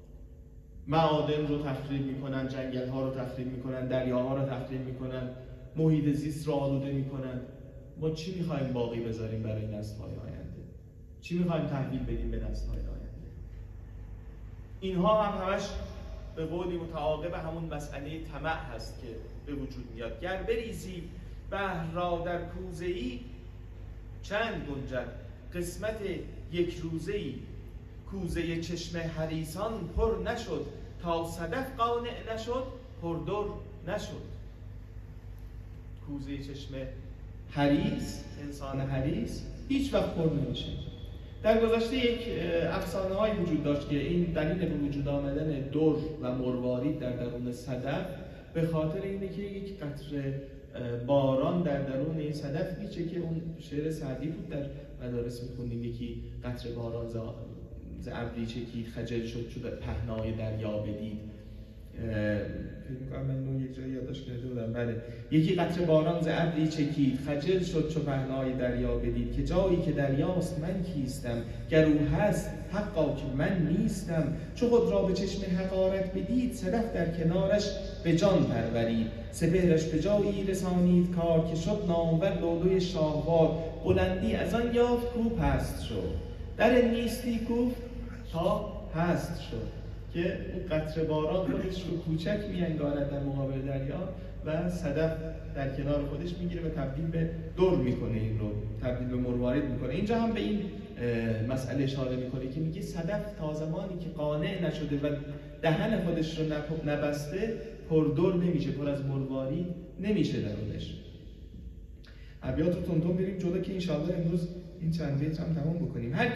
معادن رو تخریب میکنن، جنگل ها رو تخریب میکنن، دریاها رو تخریب میکنن، محیط زیست رو آلوده میکنن. ما چی میخوایم باقی بذاریم برای نسل های آینده؟ چی میخوایم تحویل بدیم به نسل‌های آینده. اینها هم همش به قولی متعاقب همون مسئله طمع هست که به وجود میاد. گر بریزی بحر را در کوزه‌ای، چند گنجد قسمت یک روزه‌ای. کوزه چشم حریصان پر نشد، تا صدف قانع نشد پردر نشد. کوزه چشم حریص، انسان حریص، هیچ وقت پر نمیشه. در گذشته یک افسانه های وجود داشت که این دلیل به وجود آمدن در و مروارید در درون صدف به خاطر اینه که یک قطره باران در درون این صدف میچه که اون شعر سعدی بود در مدارس میخونیم، یکی قطره باران ز ابری چکید خجل شد پهنای دریا بدید. فکر می‌کنم من اون یک جایی یادداشت کرده بودم. بله، یکی قطره باران ز ابری چکید خجل شد چو پهنای دریا بدید. که جایی که دریاست من کیستم، گر او هست حقا که من نیستم. چو خود را به چشم حقارت بدید، صدف در کنارش به جان پرورید. سپهرش به جایی رسانید کار، که شد نامور لؤلؤی شاهوار. بلندی از آن یافت کو پست شد، در نیستی کوفت تا هست شد. که اون قطره باران خودش رو کوچک می‌انگارد در مقابل دریا و صدف در کنار خودش میگیره و تبدیل به در میکنه، این رو تبدیل به مروارید میکنه. اینجا هم به این مسئله اشاره میکنه که میگه صدف تا زمانی که قانع نشده و دهن خودش رو نبسته پردر نمیشه، پر از مروارید نمیشه درونش. ابیات رو تون بریم جلو که انشاءالله امروز این چند بیت هم تمام بکنیم. هر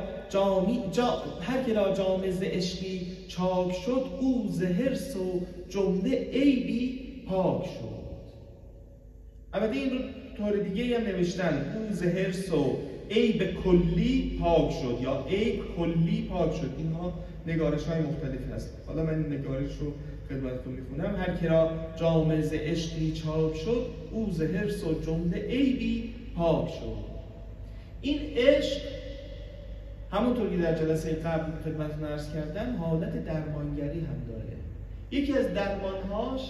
که را جام ز عشقی چاک شد، او ز حرص و جمله عیبی پاک شد. البته این رو طور دیگه هم نوشتن، او ز حرص و عیب کلی پاک شد یا عیب کلی پاک شد. اینها نگارش های مختلف هست. حالا من این نگارش رو خدمتتون میخونم. هر که را جام ز عشقی چاک شد، او ز حرص و جمله عیبی پاک شد. این عشق همونطور که در جلسه قبل خدمتتون عرض کردم حالت درمانگری هم داره. یکی از درمانهاش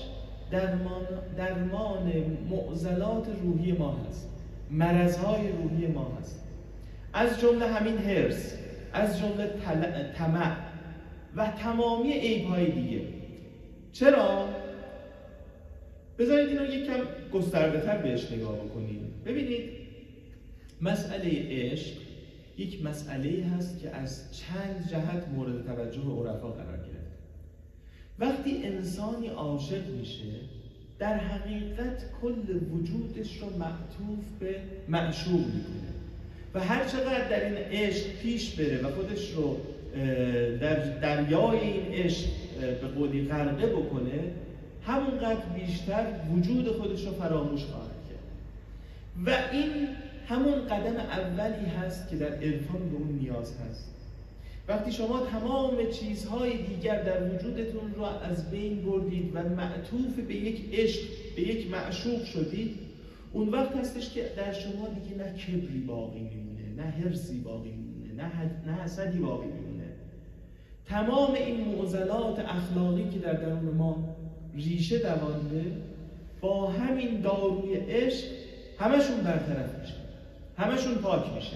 درمان معضلات روحی ما هست، مرضهای روحی ما هست، از جمله همین حرص، از جمله طمع و تمامی عیب‌های دیگه. چرا؟ بذارید اینو یک کم گسترده‌تر بهش نگاه بکنید. ببینید مسئله عشق یک مسئله هست که از چند جهت مورد توجه عرفا قرار گرفته. وقتی انسانی عاشق میشه، در حقیقت کل وجودش رو معطوف به معشوق میکنه و هر چقدر در این عشق پیش بره و خودش رو در دریای این عشق به قولی غرقه بکنه، همونقدر بیشتر وجود خودش رو فراموش خواهد کرد. و این همون قدم اولی هست که در عرفان به اون نیاز هست. وقتی شما تمام چیزهای دیگر در وجودتون رو از بین بردید و معطوف به یک عشق، به یک معشوق شدید، اون وقت هستش که در شما دیگه نه کبری باقی میمونه، نه حرصی باقی میمونه، نه حسدی باقی میمونه. تمام این معضلات اخلاقی که در درون ما ریشه دوانده، با همین داروی عشق همشون برطرف میشه، همشون پاک میشه.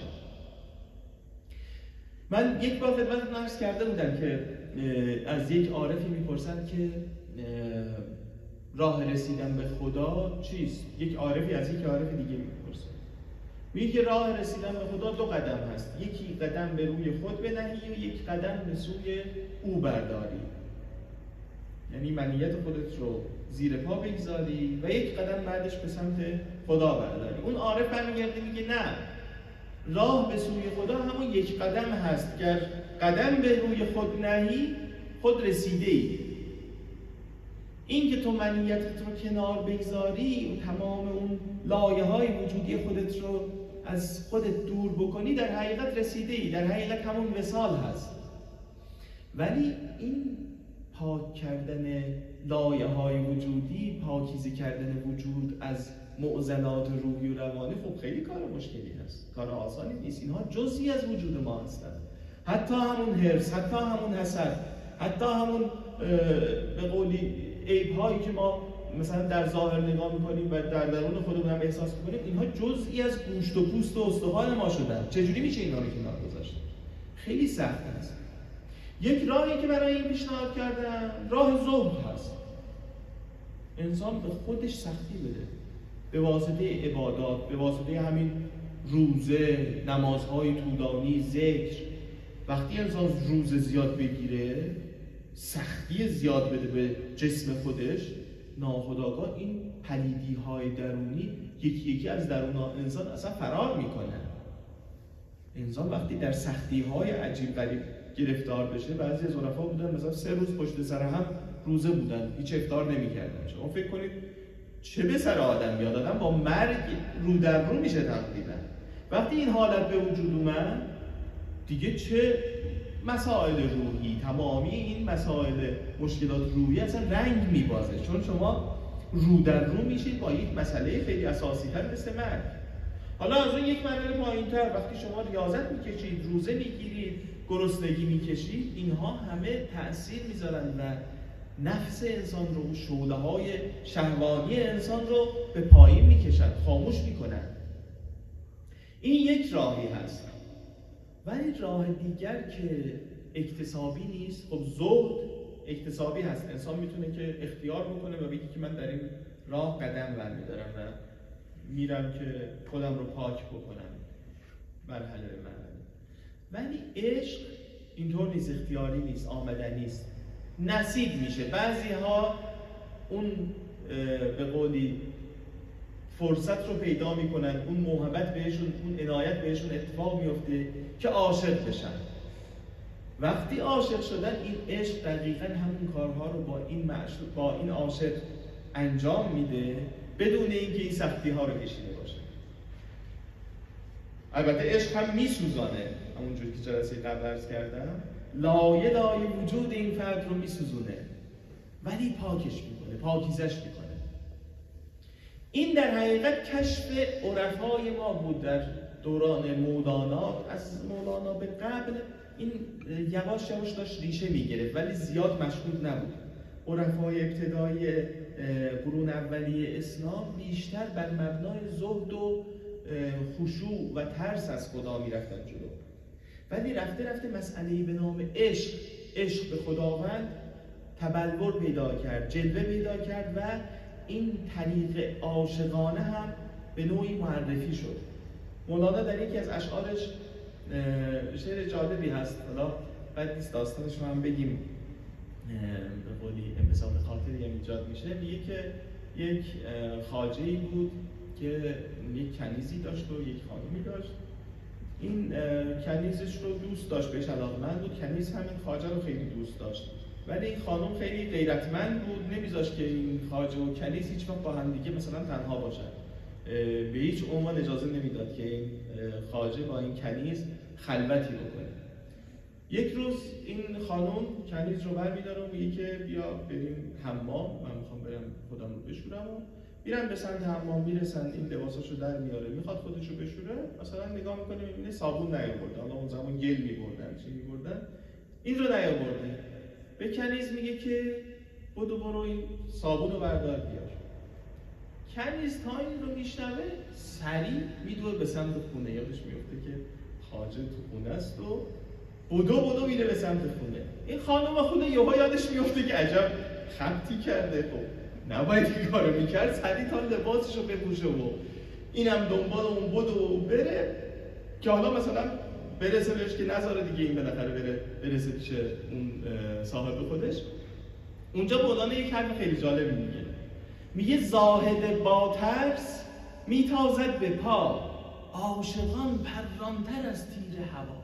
من یک بار خدمتتون عرض کرده بودم که از یک عارفی میپرسند که راه رسیدن به خدا چیست؟ یک عارفی از یک عارف دیگه میپرسه. میگه که راه رسیدن به خدا 2 قدم هست، یکی قدم به روی خود بنهی و یک قدم به سوی او برداری. یعنی منیت خودت رو زیر پا بگذاری و یک قدم بعدش به سمت خدا برداری. اون عارف برمیگرده میگه نه، راه به سوی خدا همون یک قدم هست، گر قدم به روی خود نهی خود رسیده ای. این که تو منیتت رو کنار بگذاری و تمام اون لایه های وجودی خودت رو از خودت دور بکنی، در حقیقت رسیده ای، در حقیقت همون وصال هست. ولی این پاک کردن لایه های وجودی، پاکیزه کردن وجود از معضلات روحی و روانی، خب خیلی کار مشکلی هست، کار آسانی نیست. اینها جزئی از وجود ما هستند. حتی همون حرص، حتی همون حسد، حتی همون به قولی عیب‌هایی که ما مثلا در ظاهر نگاه میکنیم و در درون خودمون هم احساس میکنیم اینها جزئی از گوشت و پوست و استخوان ما شدن. چجوری میشه اینا رو کنار گذاشت؟ خیلی سخت است. یک راهی که برای این پیشنهاد کردم راه زهد هست. انسان به خودش سختی بده به واسطه عبادات، به واسطه همین روزه، نمازهای طولانی، ذکر. وقتی انسان روزه زیاد بگیره، سختی زیاد بده به جسم خودش، ناخودآگاه این پلیدی‌های درونی یکی یکی از درون انسان اصلا فرار میکنه. انسان وقتی در سختی‌های عجیب غریب گرفتار بشه، بعضی از عرفا بودن مثلا 3 روز پشت سر هم روزه بودن، هیچ افطار نمی‌کردن. شما فکر کنید چه به سر آدم بیاد، آدم با مرگ رو در رو میشه تقریبا. وقتی این حالت به وجود اومد دیگه چه مسائل روحی، تمامی این مسائل مشکلات روحی اصلا رنگ میبازه، چون شما رو در رو میشید با یک مسئله خیلی اساسی تر مثل مرگ. حالا از اون یک مرحله پایین‌تر وقتی شما ریاضت میکشید، روزه میگیرید، گرسنگی میکشید، اینها همه تأثیر میذارن و نفس انسان رو، شعله‌های شهوانی انسان رو به پایین میکشن، خاموش میکنن. این یک راهی هست. ولی راه دیگر که اکتسابی نیست، خب زهد اکتسابی هست. انسان میتونه که اختیار بکنه و بگه که من در این راه قدم برمیدارم و میرم که خودم رو پاک بکنم مرحله به مرحله. ولی عشق اینطور نیست، اختیاری نیست، آمدنی نیست، نصیب میشه. بعضی ها اون به قولی فرصت رو پیدا میکنن، اون محبت بهشون، اون عنایت بهشون اتفاق میفته که عاشق بشن. وقتی عاشق شدن، این عشق دقیقاً همون کارها رو با این عاشق انجام میده بدون اینکه این سختی ها رو کشیده باشه. البته عشق هم میسوزانه، همونجور که جلسه قبل عرض کردم، لایه لایه وجود این فرد رو میسوزونه، ولی پاکش میکنه، پاکیزش میکنه. این در حقیقت کشف عرفای ما بود در دوران مولانا. از مولانا به قبل این یواش یواش داشت ریشه میگرفت ولی زیاد مشهود نبود. عرفای ابتدایی قرون اولیه اسلام بیشتر بر مبنای زهد و خشوع و ترس از خدا میرفتن جلو، ولی رفته رفته مسئله‌ای به نام عشق به خداوند تبلور پیدا کرد، جلوه پیدا کرد و این طریق عاشقانه هم به نوعی معرفی شد. مولانا در یکی از اشعارش شعر جالبی هست، حالا بعد نیست داستانش رو هم بگیم، به قولی انبساط خاطری هم ایجاد میشه. میگه که یک خواجه‌ای بود که یک کنیزی داشت و یک خانمی داشت. این کنیزش رو دوست داشت، بهش علاقه‌مند بود. کنیز همین خواجه رو خیلی دوست داشت، ولی این خانم خیلی غیرتمند بود، نمیذاشت که این خواجه و کنیز هیچ وقت با هم دیگه مثلا تنها باشن. به هیچ عنوان اجازه نمیداد که این خواجه با این کنیز خلوتی بکنه. یک روز این خانم کنیز رو برمی‌داره و میگه که بیا بریم حمام، من میخوام برم خودم رو بشورم. و میرن به سمت حمام، میرسن، این لباساشو در میاره، میخواد خودشو بشوره، مثلا نگاه میکنه میبینه صابون نیاورده. حالا اون زمان گل میبردن، چی میبردن، این رو نیاورده. به کنیز میگه که برو این صابون رو بردار بیار. کنیز تا این رو میشنوه سریع میدوه به سمت خونه، یادش میفته که خواجه تو خونه است و بدو میره به سمت خونه. این خانم خونه یهو یادش میفته که عجب خبطی کرده، خب نباید این کارو میکرد، سریع تا لباسشو بپوشه و اینم دنبال اون بدو بره که حالا مثلا برسه بهش که نذاره دیگه این بالاخره برسه پیش اون صاحب خودش. اونجا مولانا یک حرف خیلی جالب میگه زاهد با ترس میتازد به پا، عاشقان پرانتر از تیر هوا.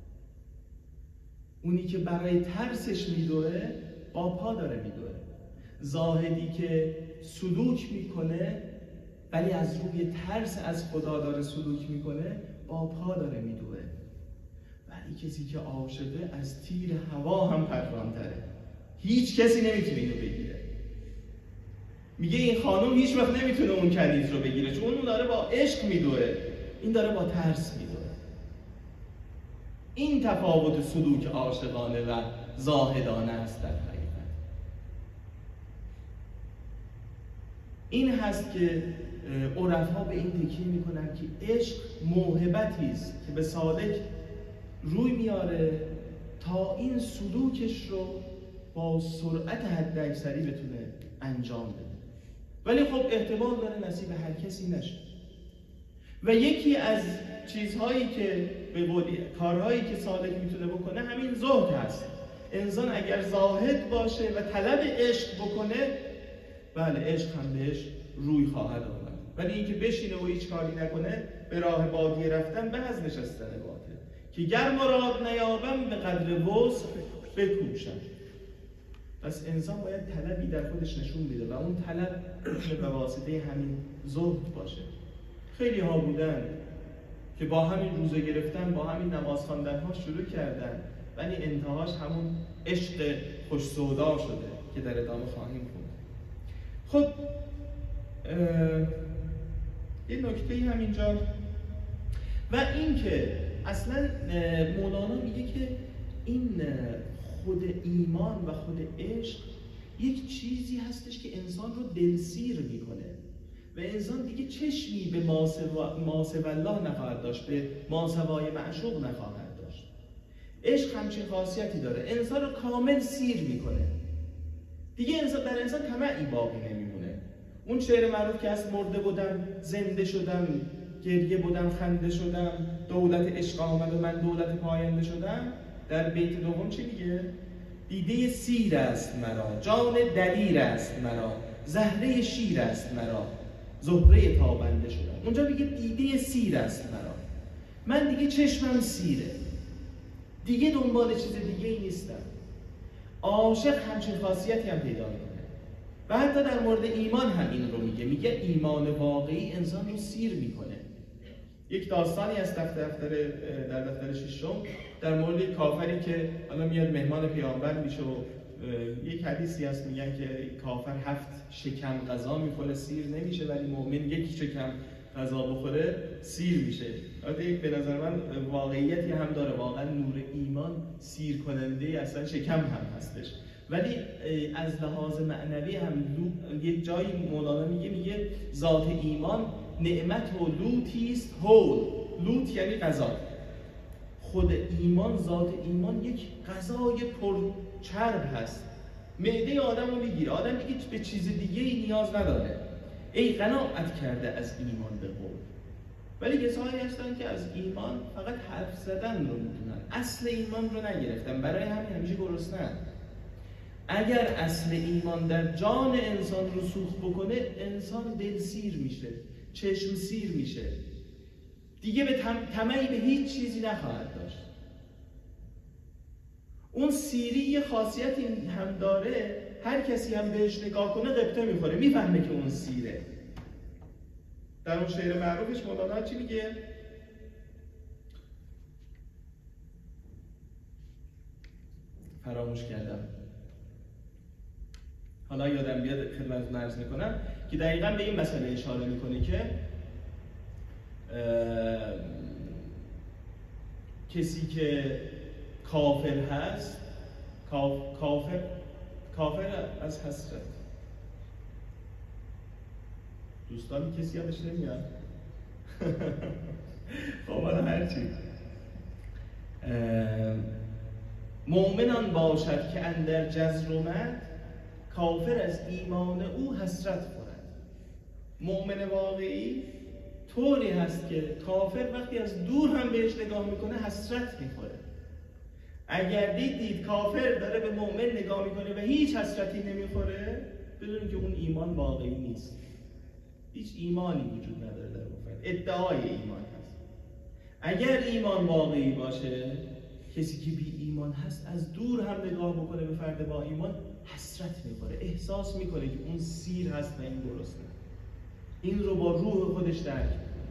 اونی که برای ترسش میدوه با پا داره میدوه. زاهدی که سلوک میکنه ولی از روی ترس از خدا داره سلوک میکنه با پا داره میدوه. ولی کسی که عاشقه از تیر هوا هم پرانتره، هیچ کسی نمیتونه اینو بگیره. میگه این خانم هیچ وقت نمیتونه اون کنیز رو بگیره، چون اون داره با عشق میدوه، این داره با ترس میدوه. این تفاوت سلوک عاشقانه و زاهدانه است در حقیقت. این هست که عرفا به این تکیه میکنن که عشق موهبتی است که به سالک روی میاره تا این سلوکش رو با سرعت حداکثری بتونه انجام بده. ولی خب احتمال داره نصیب هر کسی نشه. و یکی از چیزهایی که به قولی کارهایی که سالک میتونه بکنه همین زهد هست. انسان اگر زاهد باشه و طلب عشق بکنه، بله عشق هم بهش روی خواهد آمد. ولی اینکه بشینه و هیچ کاری نکنه، به راه بادیه رفتن به از نشستن باطل، که گر مراد نیابم به قدر وسع بکوشم. پس انسان باید طلبی در خودش نشون میده و اون طلب به واسطه همین زهد باشه. خیلی ها بودن که با همین روزه گرفتن، با همین نماز خواندن ها شروع کردن، ولی انتهاش همون عشق خوش سودا شده که در ادامه خواهیم خوند. خب یه نکته همینجا و این که اصلا مولانا میگه که این خود ایمان و خود عشق یک چیزی هستش که انسان رو دلسیر میکنه و انسان دیگه چشمی به ماسوی الله نخواهد داشت، به ماسوای معشوق نخواهد داشت. عشق همچین خاصیتی داره، انسان رو کامل سیر میکنه. دیگه انسان در انسان طمعی باقی نمیمونه. اون شعر معروف که از مرده بودم زنده شدم، گریه بودم خنده شدم، دولت عشق آمد و من دولت پاینده شدم، در بیت دوم چی میگه؟ دیده سیر است مرا، جان دلیر است مرا، زهره شیر است مرا، زهره تابنده شدم. اونجا میگه دیده سیر است مرا، من دیگه چشمم سیره، دیگه دنبال چیز دیگه ای نیستم. عاشق همچین خاصیتی هم پیدا میکنه و حتی در مورد ایمان هم این رو میگه ایمان واقعی انسان رو سیر میکنه. یک داستانی از در دفتر ششم در مورد کافری که حالا میاد مهمان پیامبر میشه و یک حدیثی هست میگن که کافر 7 شکم غذا میخوره سیر نمیشه، ولی مؤمن 1 شکم غذا بخوره سیر میشه. البته به نظر من واقعیتی هم داره، واقعا نور ایمان سیر کننده اصلا شکم هم هستش. ولی از لحاظ معنوی هم یک جایی مولانا میگه ذات ایمان نعمت و لوتیست هول. لوت یعنی غذا. خود ایمان، ذات ایمان یک غذای پر چرب هست، معده آدم رو میگیره، آدم دیگه به چیز دیگه ای نیاز نداره. ای قناعت کرده از ایمان به قول. ولی کسایی هستن که از ایمان فقط حرف زدن رو میدونن، اصل ایمان رو نگرفتن، برای همین همیشه گرسنه‌اند. اگر اصل ایمان در جان انسان رسوخ بکنه، انسان دل سیر میشه، چشم سیر میشه، دیگه به طمعی به هیچ چیزی نخواهد داشت. اون سیری یه خاصیتی هم داره، هر کسی هم بهش نگاه کنه غبطه میخوره، میفهمه که اون سیره. در اون شعر معروفش مولانا چی میگه؟ فراموش کردم، حالا یادم بیاد خدمتتون عرض میکنم که دقیقاً به این مسئله اشاره میکنه که کسی که کافر هست، کافر از حسرت. دوستان کسی یادش نمیاد؟ خب حالا هرچی. مؤمنان باشد که اندر جزر اومد، کافر از ایمان او حسرت خورد. مؤمن واقعی طوری هست که کافر وقتی از دور هم بهش نگاه میکنه حسرت میخوره. اگر دید کافر داره به مؤمن نگاه میکنه و هیچ حسرتی نمیخوره، بدونید که اون ایمان واقعی نیست. هیچ ایمانی وجود نداره در اون فرد، ادعای ایمان هست. اگر ایمان واقعی باشه، کسی که بی ایمان هست از دور هم نگاه بکنه به فرد با ایمان حسرت میخوره، احساس میکنه که اون سیر هست و این گرسنه. این رو با روح خودش درک میکنه.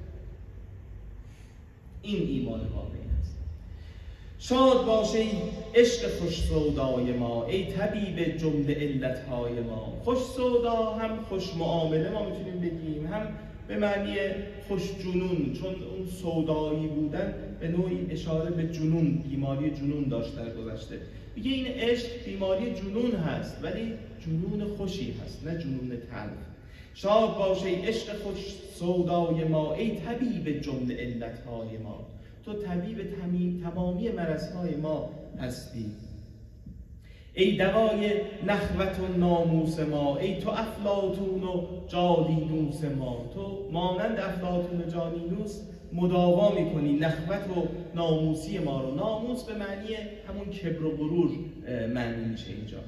این ایمان واقعی هست. شاد باشه ای عشق خوش سودای ما، ای طبیب جمله علتهای ما. خوش سودا هم خوش معامله ما میتونیم بگیم، هم به معنی خوش جنون، چون اون سودایی بودن به نوعی اشاره به جنون، بیماری جنون داشت در گذشته. میگه این عشق بیماری جنون هست، ولی جنون خوشی هست، نه جنون تلخ. شاد باش ای عشق خوش سودای ما، ای طبیب جمله علتهای ما. تو طبیب تمامی مرضهای ما هستی. ای دوای نخوت و ناموس ما، ای تو افلاطون و جالینوس ما. تو مانند افلاطون و جالینوس مداوا میکنی نخوت و ناموسی ما رو. ناموس به معنی همون کبر و غرور معنی میشه اینجا.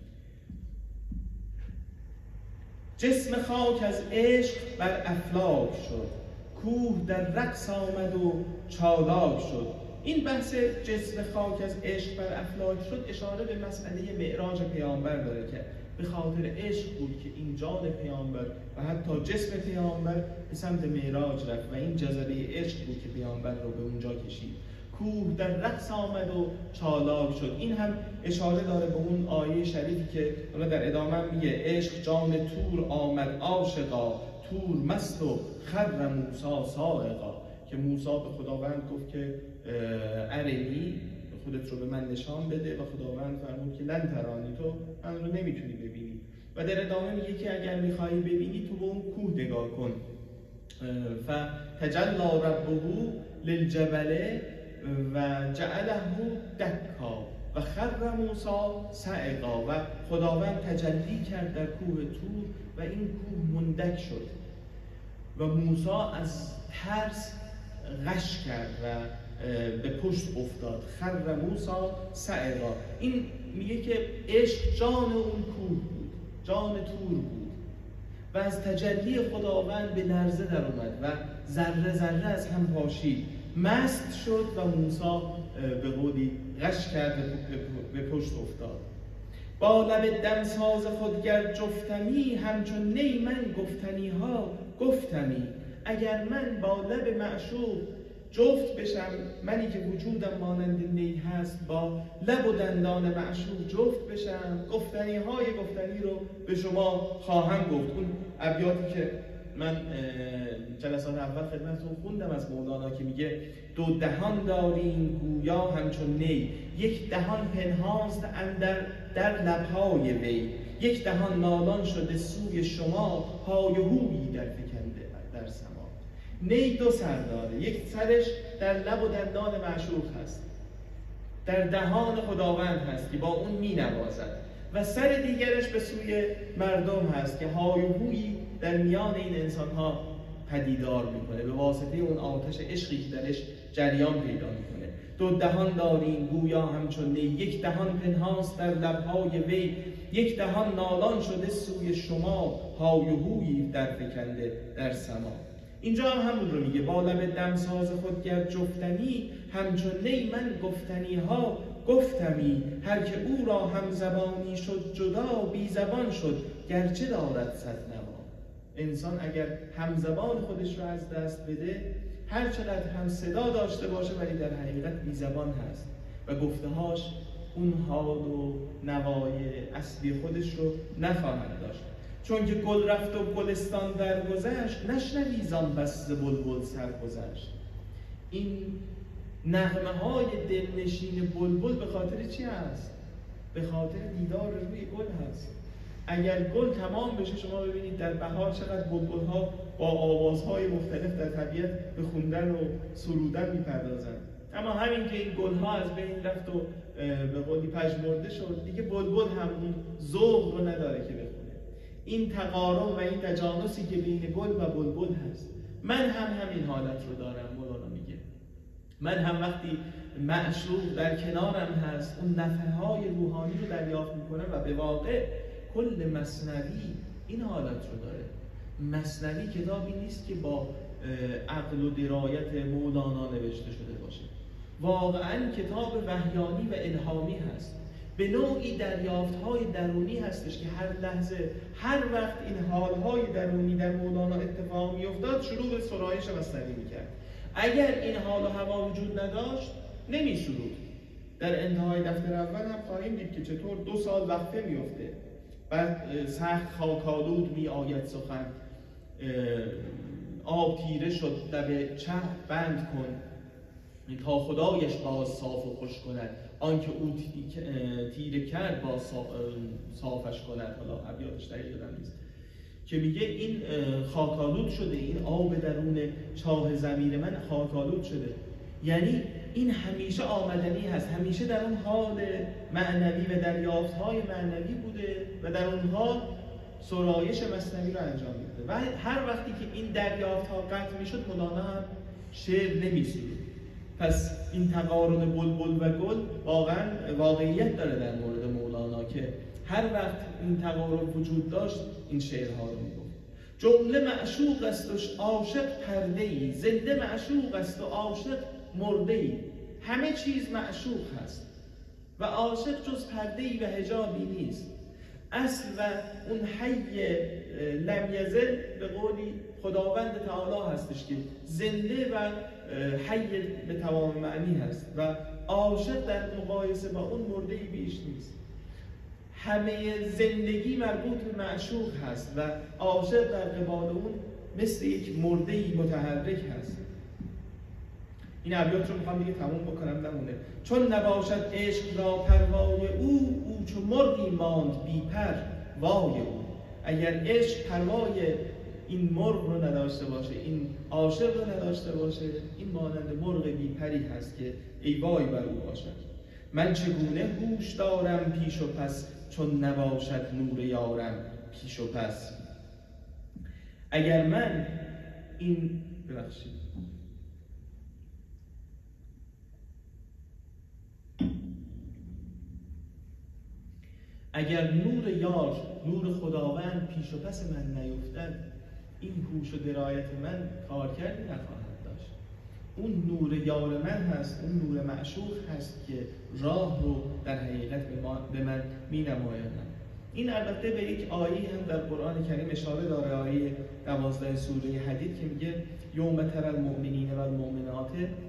جسم خاک از عشق بر افلاک شد، کوه در رقص آمد و چالاک شد. این بحث جسم خاک از عشق بر افلاک شد اشاره به مسئله معراج پیامبر داره که به خاطر عشق بود که این جان پیامبر و حتی جسم پیامبر به سمت معراج رفت و این جذبه عشق بود که پیامبر رو به اونجا کشید. کوه در رقص آمد و چالاک شد. این هم اشاره داره به اون آیه شریفی که حالا در ادامه میگه عشق جان تور آمد عاشقا، تور مست و خر موسی سائقا. که موسی به خداوند گفت که ارنی، خودت رو به من نشان بده، و خداوند فرمود که لن ترانی، تو من رو نمیتونی ببینی. و در ادامه میگه که اگر میخوایی ببینی تو به اون کوه نگاه کن. فتجلی ربه للجبل و جعله دکا و خر موسی صعقا. و خداوند تجلی کرد در کوه تور و این کوه مندک شد و موسی از ترس غش کرد و به پشت افتاد. خر موسی صعقا. این میگه که عشق جان اون کوه بود، جان تور بود و از تجلی خداوند به لرزه در اومد و ذره ذره از هم پاشید، مست شد و موسی به قولی غش کرد به پشت افتاد. با لب دمساز خود گر جفتمی، همچون نی من گفتنی ها گفتمی. اگر من با لب معشوق جفت بشم، منی که وجودم مانند نی هست با لب و دندان معشوق جفت بشم، گفتنی رو به شما خواهم گفت. اون ابیاتی که من جلسات اول خدمتتون خوندم از مولانا که میگه دو دهان داریم گویا همچون نی، یک دهان پنهانست در لبهای وی، یک دهان نالان شده سوی شما، های و هویی در فکنده در سما. نی دو سر داره، یک سرش در لب و دندان معشوق هست، در دهان خداوند هست که با اون می نوازد، و سر دیگرش به سوی مردم هست که های و هویی در میان این انسان ها پدیدار میکنه به واسطه اون آتش عشقی که درش جریان پیدا میکنه. دو دهان داریم گویا همچون نی، یک دهان پنهانست در لبهای وی، یک دهان نالان شده سوی شما، های و هویی در فکنده در سما. اینجا هم همون رو میگه با لب دمساز خود گر جفتنی، همچون نی من گفتنی ها گفتمی. هر که او را هم زبانی شد جدا، بی زبان شد گرچه دارد صد نوا. انسان اگر هم زبان خودش رو از دست بده، هر چقدر هم صدا داشته باشه ولی در حقیقت بی زبان هست و گفتهاش اون حال و نوای اصلی خودش رو نخواهد داشت. چون که گل رفت و گلستان درگذشت، نشنوی زان بس ز بلبل سرگذشت. این نغمه های دلنشین بلبل به خاطر چی هست؟ به خاطر دیدار روی گل هست. اگر گل تمام بشه، شما ببینید در بهار چقدر بلبل ها با آوازهای مختلف در طبیعت به خوندن و سرودن میپردازند. اما همین که این گل ها از بین رفت و به قولی پژمرده شد، دیگه بلبل هم اون ذوق رو نداره که بخونه. این تقارن و این تجانسی که بین گل و بلبل هست. من هم همین حالت رو دارم. مولانا میگه من هم وقتی معشوق در کنارم هست، اون نفحه‌های روحانی رو دریافت میکنم و به واقع کل مثنوی این حالت رو داره. مثنوی کتابی نیست که با عقل و درایت مولانا نوشته شده باشه. واقعا کتاب وحیانی و الهامی هست. به نوعی دریافت‌های درونی هستش که هر لحظه، هر وقت این حال‌های درونی در مولانا اتفاق می‌افتاد، شروع به سرایش مثنوی می‌کرد. اگر این حال و هوا وجود نداشت، نمی‌سرود. در انتهای دفتر اول هم خواهیم دید که چطور 2 سال وقفه می‌افته. بعد سخت خاک‌آلود می‌آید سخن، آب تیره شد لب چه بند کن، تا خدایش باز صاف و خوش کند، آنکه او تیره کرد باز صافش کند. حالا ابیاتش دقیق یادم نیست. که میگه این خاکالود شده، این آب درون چاه ضمیر من خاکالود شده. یعنی این همیشه آمدنی هست، همیشه در اون حال معنوی و دریافت‌های معنوی بوده و در اون حال سرایش مثنوی رو انجام میده و هر وقتی که این دریافت‌ها قطع میشد مولانا هم شعر نمی‌سرود. پس این تقارن بلبل و گل واقعا واقعیت داره در مورد مولانا که هر وقت این تقارن وجود داشت این شعرها رو میگفت. جمله معشوق است و عاشق پرده‌ای، زنده معشوق است و عاشق مرده‌ای. همه چیز معشوق هست و عاشق جز پرده‌ای و حجابی نیست. اصل و اون حی لم یزل به قولی خداوند تعالی هستش که زنده و حی به تمام معنی هست و عاشق در مقایسه با اون مرده‌ای بیش نیست. همه زندگی مربوط به معشوق هست و عاشق در قبال اون مثل یک مرده‌ای متحرک هست. این ابیات رو میخوام دیگه تموم بکنم نمونه. چون نباشد عشق را پروای او چو مرغی ماند بی پر وای او. اگر عشق پروای این مرغ رو نداشته باشه، این عاشق رو نداشته باشه، این مانند مرغ بی پری هست که ای وای بر او باشد. من چگونه هوش دارم پیش و پس، چون نباشد نور یارم پیش و پس. اگر من این اگر نور یار، نور خداوند پیش و پس من نیفتد، این هوش و درایت من کارکردی نخواهد داشت. اون نور یار من هست، اون نور معشوق هست که راه رو در حقیقت به من می نمایاند. این البته به یک آیه هم در قرآن کریم اشاره داره، آیه 12 سوره حدید که میگه یوم تری المؤمنین و المؤمنات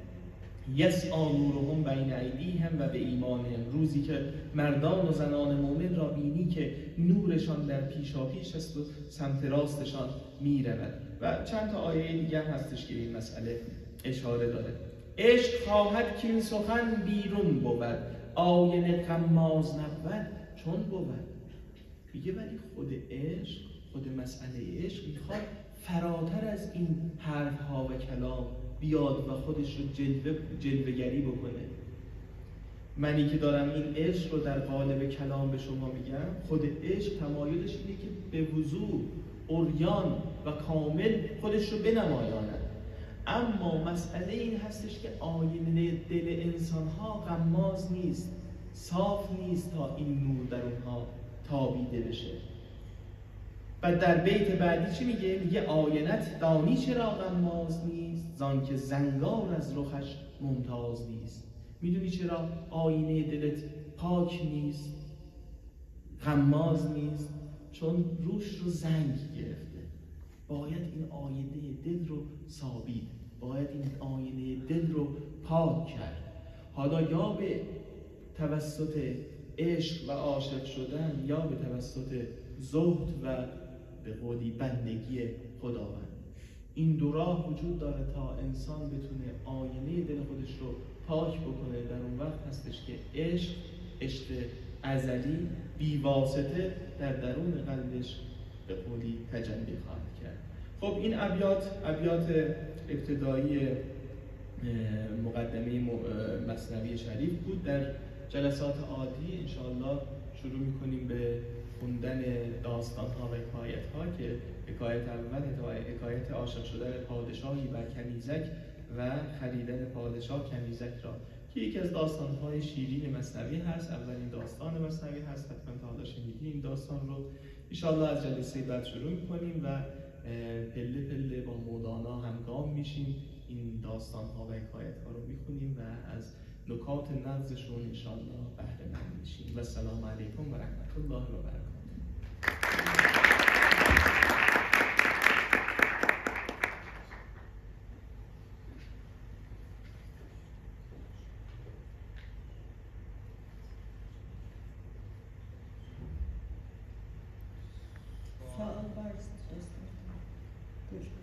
یسعی نورهم بین ایدیهم و بایمانهم. روزی که مردان و زنان مؤمن را بینی که نورشان در پیشاپیش است و سمت راستشان میرود. و چند تا آیه دیگه هستش که این مسئله اشاره داره. عشق خواهد که این سخن بیرون بود، آینه غماز نبود چون بود. میگه ولی خود عشق، خود مسئله عشق میخواد فراتر از این حرفها و کلام بیاد و خودش رو جلوه‌گری بکنه. منی که دارم این عشق رو در قالب کلام به شما میگم، خود عشق تمایلش اینه که به وضوح عریان و کامل خودش رو بنمایاند. اما مسئله این هستش که آینه دل انسانها غماز نیست، صاف نیست تا این نور در اونها تابیده بشه. و در بیت بعدی چی میگه؟ میگه آینت دانی چرا غماز نیست، زان که زنگار از رخش ممتاز نیست. میدونی چرا آینه دلت پاک نیست، غماز نیست؟ چون روش رو زنگ گرفته. باید این آینه دل رو ثابت، باید این آینه دل رو پاک کرد. حالا یا به توسط عشق و عاشق شدن یا به توسط زهد و به قولی بندگی خداوند. این دو راه وجود داره تا انسان بتونه آینه دل خودش رو پاک بکنه. در اون وقت هستش که عشق ازلی بی واسطه در درون قلبش به قولی تجلی خواهد کرد. خب این ابیات ابتدایی مقدمه مثنوی شریف بود. در جلسات عادی انشاءالله شروع میکنیم به خوندن داستان‌ها و حکایت‌ها که حکایت اول حکایت عاشق شدن پادشاهی بر کنیزک و خریدن پادشاه کنیزک را که یکی از داستان‌های شیرین مثنوی هست. اولین داستان مثنوی هست، حتما تا حالا شنیدی این داستان رو. انشاءالله از جلسه بعد شروع میکنیم و پله پله با مولانا همگام میشیم، این داستان‌ها و حکایت‌ها رو میخونیم و از نکات نغزشون انشاءالله بهره مند میشیم. و السلام علیکم و رحمت الله و برکاته. Sağ ol, varsın.